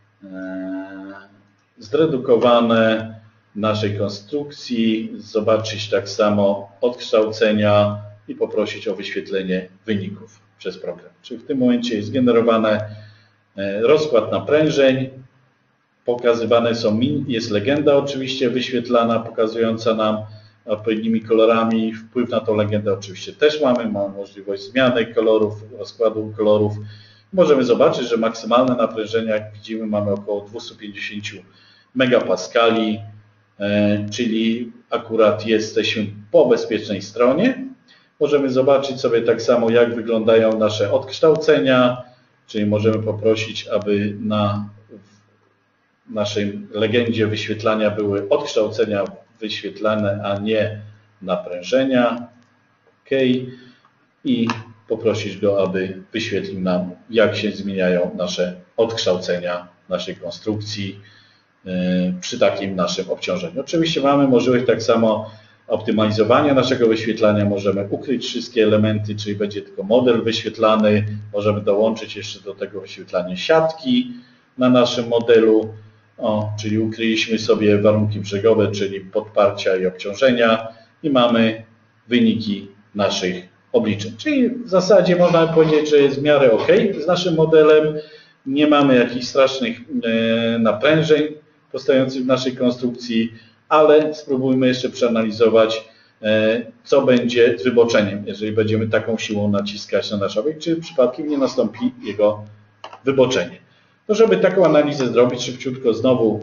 zredukowane naszej konstrukcji, zobaczyć tak samo odkształcenia i poprosić o wyświetlenie wyników przez program. Czyli w tym momencie jest generowany rozkład naprężeń, pokazywane są, jest legenda oczywiście wyświetlana, pokazująca nam odpowiednimi kolorami. Wpływ na tą legendę oczywiście też mamy możliwość zmiany kolorów, rozkładu kolorów. Możemy zobaczyć, że maksymalne naprężenia, jak widzimy, mamy około 250 megapaskali, czyli akurat jesteśmy po bezpiecznej stronie. Możemy zobaczyć sobie tak samo, jak wyglądają nasze odkształcenia, czyli możemy poprosić, aby na naszej legendzie wyświetlania były odkształcenia wyświetlane, a nie naprężenia. OK. I poprosić go, aby wyświetlił nam, jak się zmieniają nasze odkształcenia naszej konstrukcji przy takim naszym obciążeniu. Oczywiście mamy możliwość tak samo optymalizowania naszego wyświetlania. Możemy ukryć wszystkie elementy, czyli będzie tylko model wyświetlany. Możemy dołączyć jeszcze do tego wyświetlanie siatki na naszym modelu. Czyli ukryliśmy sobie warunki brzegowe, czyli podparcia i obciążenia i mamy wyniki naszych obliczeń. Czyli w zasadzie można powiedzieć, że jest w miarę OK z naszym modelem. Nie mamy jakichś strasznych naprężeń powstających w naszej konstrukcji, ale spróbujmy jeszcze przeanalizować, co będzie z wyboczeniem, jeżeli będziemy taką siłą naciskać na nasz obiekt, czy przypadkiem nie nastąpi jego wyboczenie. No, żeby taką analizę zrobić szybciutko znowu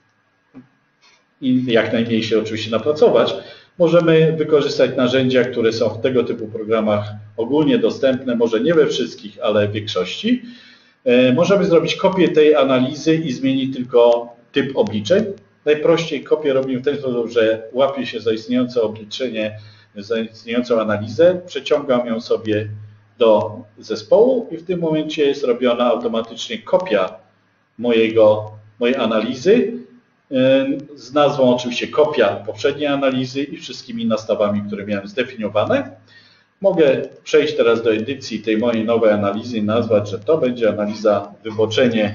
i jak najmniej się oczywiście napracować, możemy wykorzystać narzędzia, które są w tego typu programach ogólnie dostępne, może nie we wszystkich, ale w większości. Możemy zrobić kopię tej analizy i zmienić tylko typ obliczeń. Najprościej kopię robimy w ten sposób, że łapię się za istniejące obliczenie, za istniejącą analizę, przeciągam ją sobie do zespołu i w tym momencie jest robiona automatycznie kopia mojej analizy z nazwą oczywiście kopia poprzedniej analizy i wszystkimi nastawami, które miałem zdefiniowane. Mogę przejść teraz do edycji tej mojej nowej analizy i nazwać, że to będzie analiza wyboczenie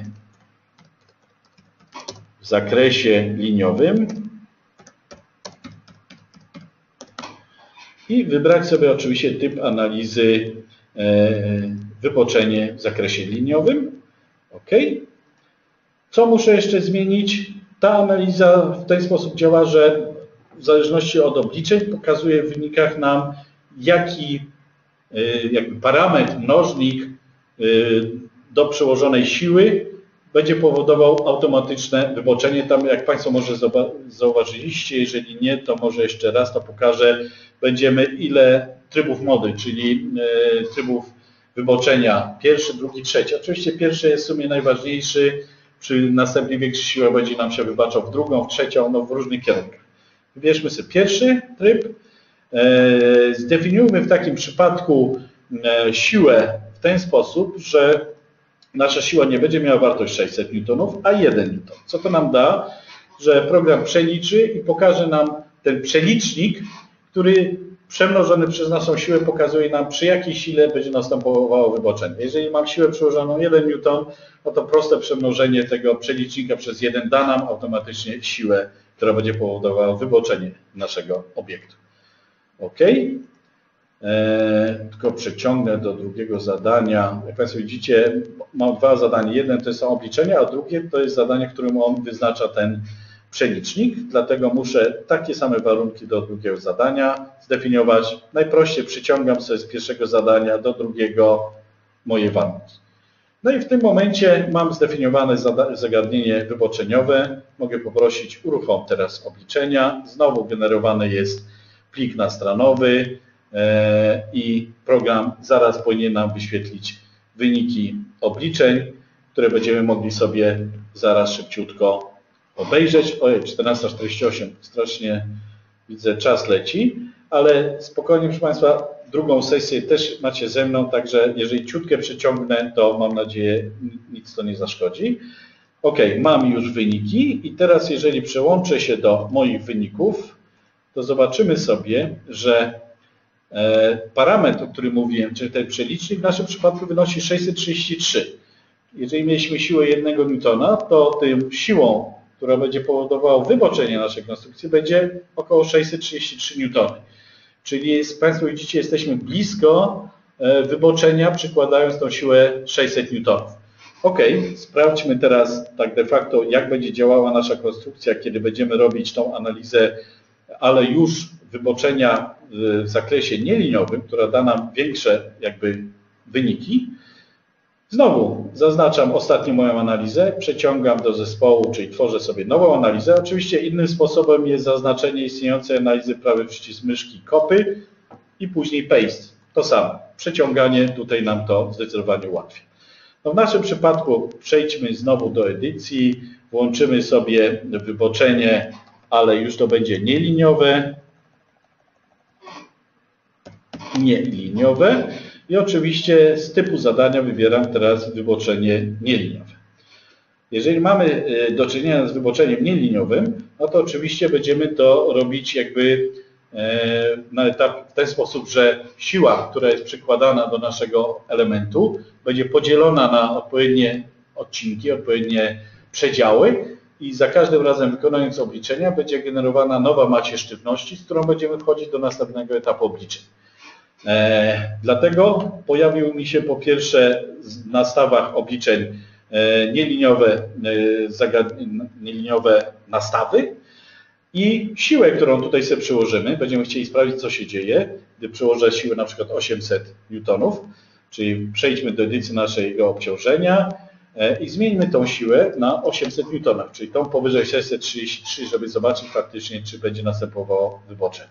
w zakresie liniowym i wybrać sobie oczywiście typ analizy wyboczenie w zakresie liniowym. OK. Co muszę jeszcze zmienić? Ta analiza w ten sposób działa, że w zależności od obliczeń pokazuje w wynikach nam, jaki jakby parametr, mnożnik do przełożonej siły będzie powodował automatyczne wyboczenie. Tam, jak Państwo może zauważyliście, jeżeli nie, to może jeszcze raz to pokażę. Będziemy ile trybów mody, czyli trybów wyboczenia, pierwszy, drugi, trzeci. Oczywiście pierwszy jest w sumie najważniejszy, przy następnej większej siłę będzie nam się wybaczał w drugą, w trzecią, no w różnych kierunkach. Wybierzmy sobie pierwszy tryb. Zdefiniujmy w takim przypadku siłę w ten sposób, że nasza siła nie będzie miała wartość 600 N, a 1 N. Co to nam da? Że program przeliczy i pokaże nam ten przelicznik, który przemnożony przez naszą siłę pokazuje nam, przy jakiej sile będzie następowało wyboczenie. Jeżeli mam siłę przełożoną 1 N, no to proste przemnożenie tego przelicznika przez 1 da nam automatycznie siłę, która będzie powodowała wyboczenie naszego obiektu. OK. Tylko przeciągnę do drugiego zadania. Jak Państwo widzicie, mam dwa zadania. Jedno to są obliczenia, a drugie to jest zadanie, którym on wyznacza ten przelicznik. Dlatego muszę takie same warunki do drugiego zadania zdefiniować. Najprościej przyciągam sobie z pierwszego zadania do drugiego moje warunki. No i w tym momencie mam zdefiniowane zagadnienie wyboczeniowe. Mogę poprosić uruchom teraz obliczenia. Znowu generowany jest plik nastranowy i program zaraz powinien nam wyświetlić wyniki obliczeń, które będziemy mogli sobie zaraz szybciutko obejrzeć. Ojej, 14:48, strasznie widzę, czas leci, ale spokojnie, proszę Państwa, drugą sesję też macie ze mną, także jeżeli ciutkę przeciągnę, to mam nadzieję nic to nie zaszkodzi. Ok, mam już wyniki i teraz jeżeli przełączę się do moich wyników, to zobaczymy sobie, że parametr, o którym mówiłem, czyli ten przelicznik w naszym przypadku wynosi 633. Jeżeli mieliśmy siłę 1 newtona, to tą siłą, która będzie powodowała wyboczenie naszej konstrukcji, będzie około 633 newtony. Czyli Państwo widzicie, jesteśmy blisko wyboczenia, przykładając tą siłę 600 newtonów. Ok, sprawdźmy teraz tak de facto, jak będzie działała nasza konstrukcja, kiedy będziemy robić tą analizę, ale już wyboczenia w zakresie nieliniowym, która da nam większe jakby wyniki. Znowu zaznaczam ostatnią moją analizę, przeciągam do zespołu, czyli tworzę sobie nową analizę. Oczywiście innym sposobem jest zaznaczenie istniejącej analizy, prawy przycisk myszki, copy i później paste. To samo. Przeciąganie tutaj nam to zdecydowanie ułatwia. No w naszym przypadku przejdźmy znowu do edycji, włączymy sobie wyboczenie, ale już to będzie nieliniowe. I oczywiście z typu zadania wybieram teraz wyboczenie nieliniowe. Jeżeli mamy do czynienia z wyboczeniem nieliniowym, no to oczywiście będziemy to robić jakby na etap w ten sposób, że siła, która jest przykładana do naszego elementu, będzie podzielona na odpowiednie odcinki, odpowiednie przedziały i za każdym razem wykonując obliczenia będzie generowana nowa macierz sztywności, z którą będziemy wchodzić do następnego etapu obliczeń. Dlatego pojawił mi się po pierwsze na stawach obliczeń nieliniowe nastawy i siłę, którą tutaj sobie przyłożymy. Będziemy chcieli sprawdzić, co się dzieje, gdy przyłożę siłę na przykład 800 newtonów, czyli przejdźmy do edycji naszego obciążenia i zmieńmy tą siłę na 800 newtonów, czyli tą powyżej 633, żeby zobaczyć faktycznie, czy będzie następowało wyboczenie.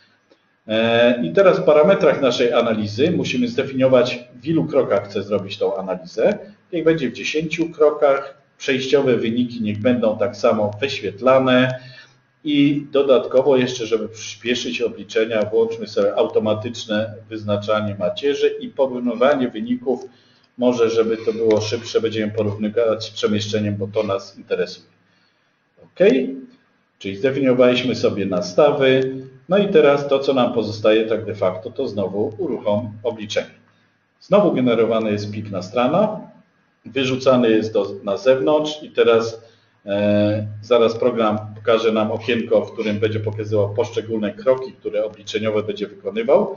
I teraz w parametrach naszej analizy musimy zdefiniować, w ilu krokach chcę zrobić tą analizę. Niech będzie w 10 krokach, przejściowe wyniki niech będą tak samo wyświetlane i dodatkowo jeszcze, żeby przyspieszyć obliczenia, włączmy sobie automatyczne wyznaczanie macierzy i porównywanie wyników. Może, żeby to było szybsze, będziemy porównywać z przemieszczeniem, bo to nas interesuje. OK, czyli zdefiniowaliśmy sobie nastawy. No i teraz to, co nam pozostaje tak de facto, to znowu uruchom obliczenie. Znowu generowany jest pikna strona, wyrzucany jest na zewnątrz i teraz zaraz program pokaże nam okienko, w którym będzie pokazywał poszczególne kroki, które obliczeniowe będzie wykonywał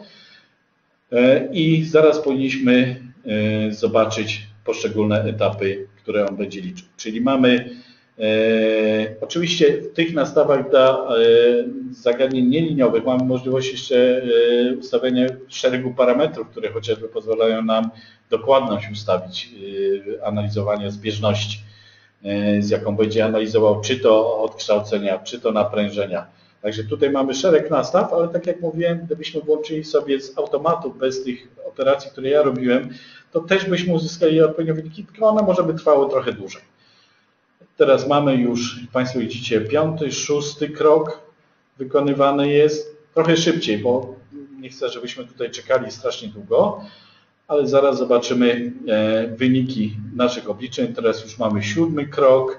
i zaraz powinniśmy zobaczyć poszczególne etapy, które on będzie liczył. Czyli mamy oczywiście w tych nastawach dla zagadnień nieliniowych mamy możliwość jeszcze ustawienia szeregu parametrów, które chociażby pozwalają nam dokładność ustawić analizowania zbieżności, z jaką będzie analizował czy to odkształcenia, czy to naprężenia. Także tutaj mamy szereg nastaw, ale tak jak mówiłem, gdybyśmy włączyli sobie z automatu bez tych operacji, które ja robiłem, to też byśmy uzyskali odpowiednie wyniki, tylko one może by trwały trochę dłużej. Teraz mamy już, Państwo widzicie, 5., 6. krok wykonywany jest trochę szybciej, bo nie chcę, żebyśmy tutaj czekali strasznie długo, ale zaraz zobaczymy wyniki naszych obliczeń. Teraz już mamy 7. krok.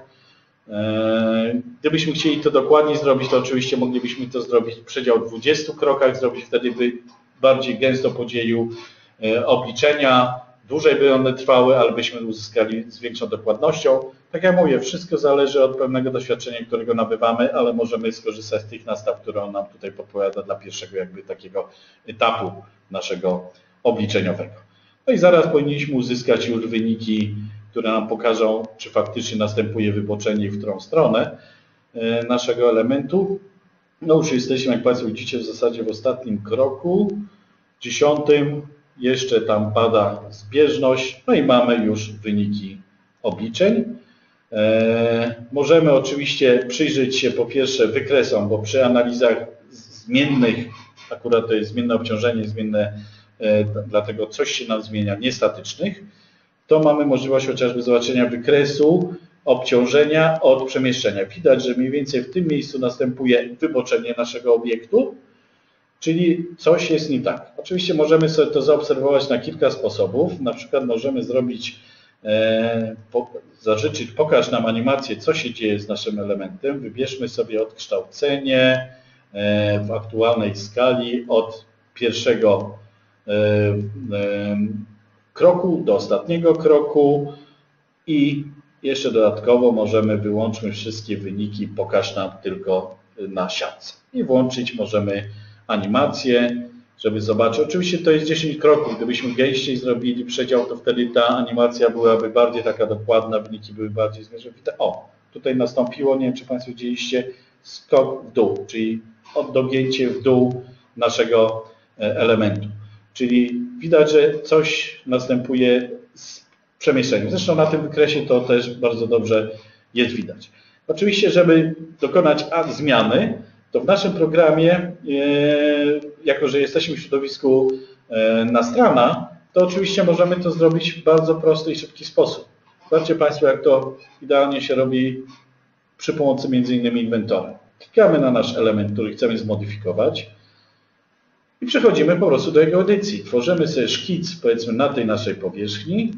Gdybyśmy chcieli to dokładniej zrobić, to oczywiście moglibyśmy to zrobić w przedział 20 krokach, zrobić wtedy by bardziej gęsto podzielił obliczenia, dłużej by one trwały, ale byśmy uzyskali z większą dokładnością. Tak jak mówię, wszystko zależy od pewnego doświadczenia, którego nabywamy, ale możemy skorzystać z tych nastaw, które on nam tutaj podpowiada dla pierwszego jakby takiego etapu naszego obliczeniowego. No i zaraz powinniśmy uzyskać już wyniki, które nam pokażą, czy faktycznie następuje wyboczenie i w którą stronę naszego elementu. No już jesteśmy, jak Państwo widzicie, w zasadzie w ostatnim kroku, 10. Jeszcze tam pada zbieżność, no i mamy już wyniki obliczeń. Możemy oczywiście przyjrzeć się po pierwsze wykresom, bo przy analizach zmiennych, akurat to jest zmienne obciążenie, zmienne, dlatego coś się nam zmienia, niestatycznych, to mamy możliwość chociażby zobaczenia wykresu obciążenia od przemieszczenia. Widać, że mniej więcej w tym miejscu następuje wyboczenie naszego obiektu, czyli coś jest nie tak. Oczywiście możemy sobie to zaobserwować na kilka sposobów. Na przykład możemy zrobić, zażyczyć, pokaż nam animację, co się dzieje z naszym elementem. Wybierzmy sobie odkształcenie w aktualnej skali od pierwszego kroku do ostatniego kroku i jeszcze dodatkowo możemy wyłączyć wszystkie wyniki, pokaż nam tylko na siatce. I włączyć możemy animację, żeby zobaczyć. Oczywiście to jest 10 kroków. Gdybyśmy gęściej zrobili przedział, to wtedy ta animacja byłaby bardziej taka dokładna, wyniki były bardziej zmierzone. O, tutaj nastąpiło, nie wiem czy Państwo widzieliście, skok w dół, czyli dogięcie w dół naszego elementu. Czyli widać, że coś następuje z przemieszczeniem. Zresztą na tym wykresie to też bardzo dobrze jest widać. Oczywiście, żeby dokonać zmiany, to w naszym programie, jako że jesteśmy w środowisku Nastrana, to oczywiście możemy to zrobić w bardzo prosty i szybki sposób. Zobaczcie Państwo, jak to idealnie się robi przy pomocy m.in. inwentora. Klikamy na nasz element, który chcemy zmodyfikować i przechodzimy po prostu do jego edycji. Tworzymy sobie szkic, powiedzmy, na tej naszej powierzchni.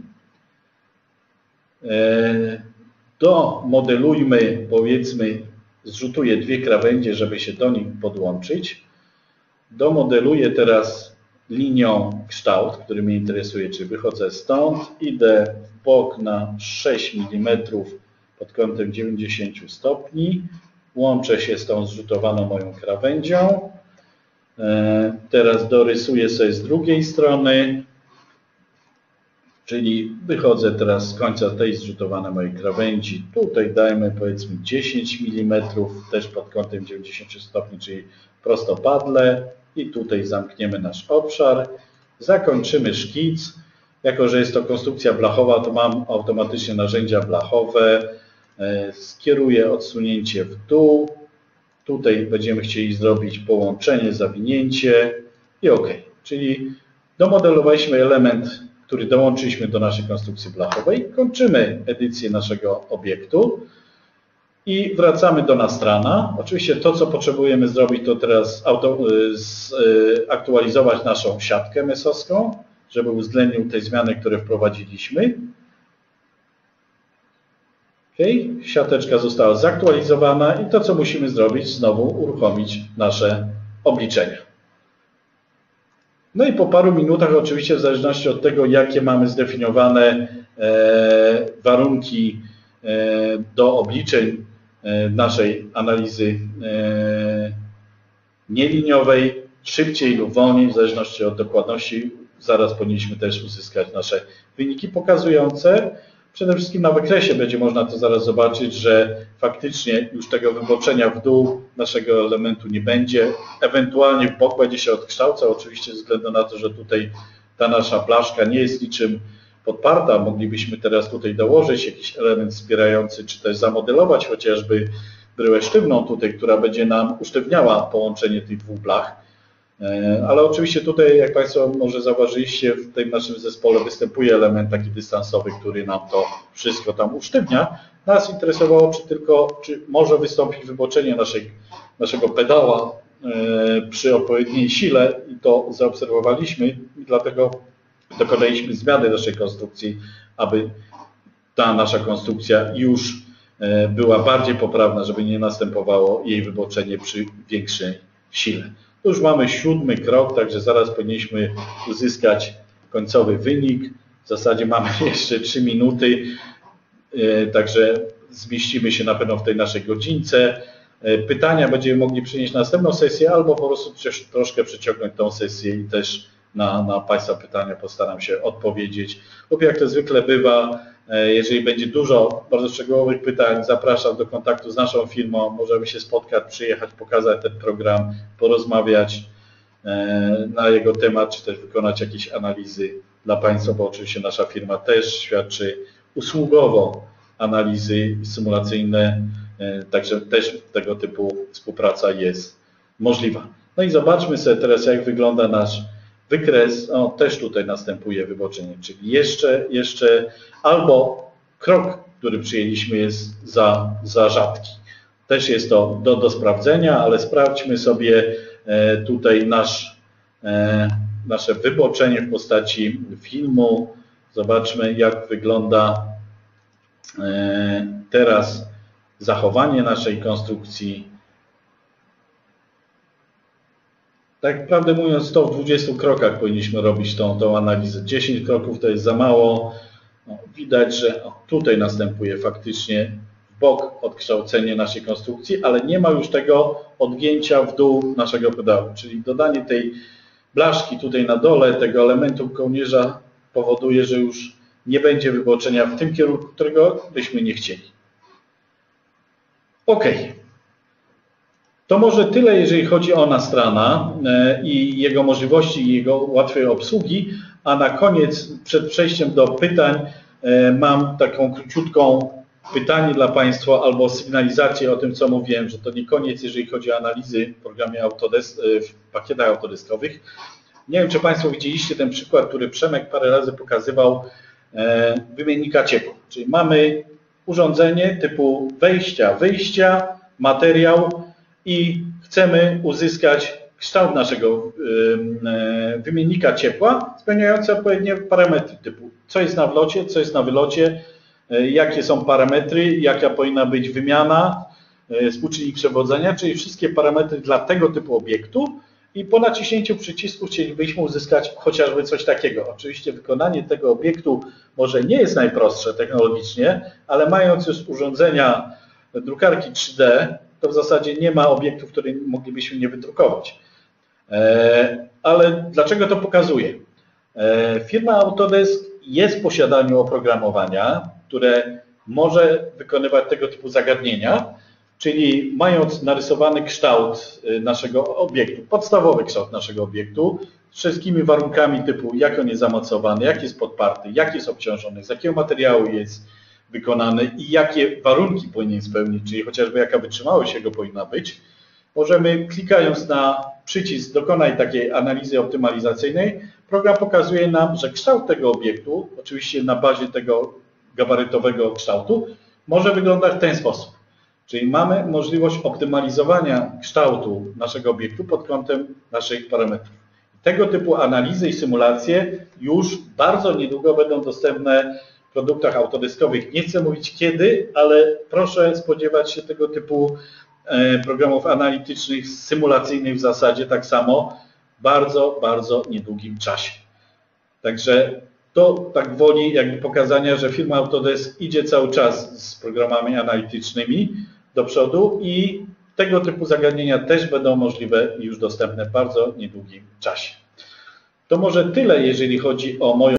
Domodelujmy, powiedzmy, zrzutuję dwie krawędzie, żeby się do nich podłączyć. Domodeluję teraz linią kształt, który mnie interesuje, czyli wychodzę stąd, idę w bok na 6 mm pod kątem 90 stopni, łączę się z tą zrzutowaną moją krawędzią. Teraz dorysuję sobie z drugiej strony, czyli wychodzę teraz z końca tej zrzutowanej mojej krawędzi. Tutaj dajmy powiedzmy 10 mm, też pod kątem 90 stopni, czyli prostopadle. I tutaj zamkniemy nasz obszar. Zakończymy szkic. Jako że jest to konstrukcja blachowa, to mam automatycznie narzędzia blachowe. Skieruję odsunięcie w dół. Tutaj będziemy chcieli zrobić połączenie, zawinięcie i OK. Czyli domodelowaliśmy element, który dołączyliśmy do naszej konstrukcji blachowej. Kończymy edycję naszego obiektu i wracamy do Nastrana. Oczywiście to, co potrzebujemy zrobić, to teraz aktualizować naszą siatkę mesowską, żeby uwzględnił te zmiany, które wprowadziliśmy. Okay. Siateczka została zaktualizowana i to, co musimy zrobić, znowu uruchomić nasze obliczenia. No i po paru minutach, oczywiście w zależności od tego, jakie mamy zdefiniowane warunki do obliczeń naszej analizy nieliniowej, szybciej lub wolniej, w zależności od dokładności, zaraz powinniśmy też uzyskać nasze wyniki pokazujące. Przede wszystkim na wykresie będzie można to zaraz zobaczyć, że faktycznie już tego wyboczenia w dół naszego elementu nie będzie. Ewentualnie w bok będzie się odkształcał, oczywiście ze względu na to, że tutaj ta nasza blaszka nie jest niczym podparta. Moglibyśmy teraz tutaj dołożyć jakiś element wspierający, czy też zamodelować chociażby bryłę sztywną tutaj, która będzie nam usztywniała połączenie tych dwóch blach. Ale oczywiście tutaj, jak Państwo może zauważyliście, w tym naszym zespole występuje element taki dystansowy, który nam to wszystko tam usztywnia. Nas interesowało, czy może wystąpić wyboczenie naszego pedała przy odpowiedniej sile i to zaobserwowaliśmy i dlatego dokonaliśmy zmiany naszej konstrukcji, aby ta nasza konstrukcja już była bardziej poprawna, żeby nie następowało jej wyboczenie przy większej sile. Tu już mamy 7. krok, także zaraz powinniśmy uzyskać końcowy wynik. W zasadzie mamy jeszcze 3 minuty, także zmieścimy się na pewno w tej naszej godzince. Pytania będziemy mogli przynieść na następną sesję albo po prostu troszkę przeciągnąć tą sesję i też na Państwa pytania postaram się odpowiedzieć. Lub jak to zwykle bywa, jeżeli będzie dużo bardzo szczegółowych pytań, zapraszam do kontaktu z naszą firmą. Możemy się spotkać, przyjechać, pokazać ten program, porozmawiać na jego temat, czy też wykonać jakieś analizy dla Państwa, bo oczywiście nasza firma też świadczy usługowo analizy symulacyjne, także też tego typu współpraca jest możliwa. No i zobaczmy sobie teraz, jak wygląda nasz wykres, też tutaj następuje wyboczenie, czyli jeszcze albo krok, który przyjęliśmy, jest za rzadki. Też jest to do sprawdzenia, ale sprawdźmy sobie tutaj nasze wyboczenie w postaci filmu. Zobaczmy, jak wygląda teraz zachowanie naszej konstrukcji. Tak prawdę mówiąc, to w 20 krokach powinniśmy robić tą analizę. 10 kroków to jest za mało. Widać, że tutaj następuje faktycznie w bok odkształcenie naszej konstrukcji, ale nie ma już tego odgięcia w dół naszego pedału, czyli dodanie tej blaszki tutaj na dole, tego elementu kołnierza powoduje, że już nie będzie wyboczenia w tym kierunku, którego byśmy nie chcieli. OK. To może tyle, jeżeli chodzi o Nastrana i jego możliwości i jego łatwej obsługi, a na koniec, przed przejściem do pytań, mam taką króciutką pytanie dla Państwa albo sygnalizację o tym, co mówiłem, że to nie koniec, jeżeli chodzi o analizy w programie Autodesk, w pakietach autodeskowych. Nie wiem, czy Państwo widzieliście ten przykład, który Przemek parę razy pokazywał, wymiennika ciepła. Czyli mamy urządzenie typu wejścia, wyjścia, materiał i chcemy uzyskać kształt naszego wymiennika ciepła spełniający odpowiednie parametry typu co jest na wlocie, co jest na wylocie, jakie są parametry, jaka powinna być wymiana, współczynnik przewodzenia, czyli wszystkie parametry dla tego typu obiektu i po naciśnięciu przycisku chcielibyśmy uzyskać chociażby coś takiego. Oczywiście wykonanie tego obiektu może nie jest najprostsze technologicznie, ale mając już urządzenia drukarki 3D, to w zasadzie nie ma obiektów, które moglibyśmy nie wydrukować. Ale dlaczego to pokazuję? Firma Autodesk jest w posiadaniu oprogramowania, które może wykonywać tego typu zagadnienia, czyli mając narysowany kształt naszego obiektu, podstawowy kształt naszego obiektu, z wszystkimi warunkami typu jak on jest zamocowany, jak jest podparty, jak jest obciążony, z jakiego materiału jest wykonany i jakie warunki powinien spełnić, czyli chociażby jaka wytrzymałość jego powinna być, możemy klikając na przycisk dokonaj takiej analizy optymalizacyjnej, program pokazuje nam, że kształt tego obiektu, oczywiście na bazie tego gabarytowego kształtu, może wyglądać w ten sposób. Czyli mamy możliwość optymalizowania kształtu naszego obiektu pod kątem naszych parametrów. Tego typu analizy i symulacje już bardzo niedługo będą dostępne w produktach autodeskowych. Nie chcę mówić kiedy, ale proszę spodziewać się tego typu programów analitycznych, symulacyjnych w zasadzie tak samo w bardzo, bardzo niedługim czasie. Także to tak woli jakby pokazania, że firma Autodesk idzie cały czas z programami analitycznymi do przodu i tego typu zagadnienia też będą możliwe i już dostępne w bardzo niedługim czasie. To może tyle, jeżeli chodzi o moją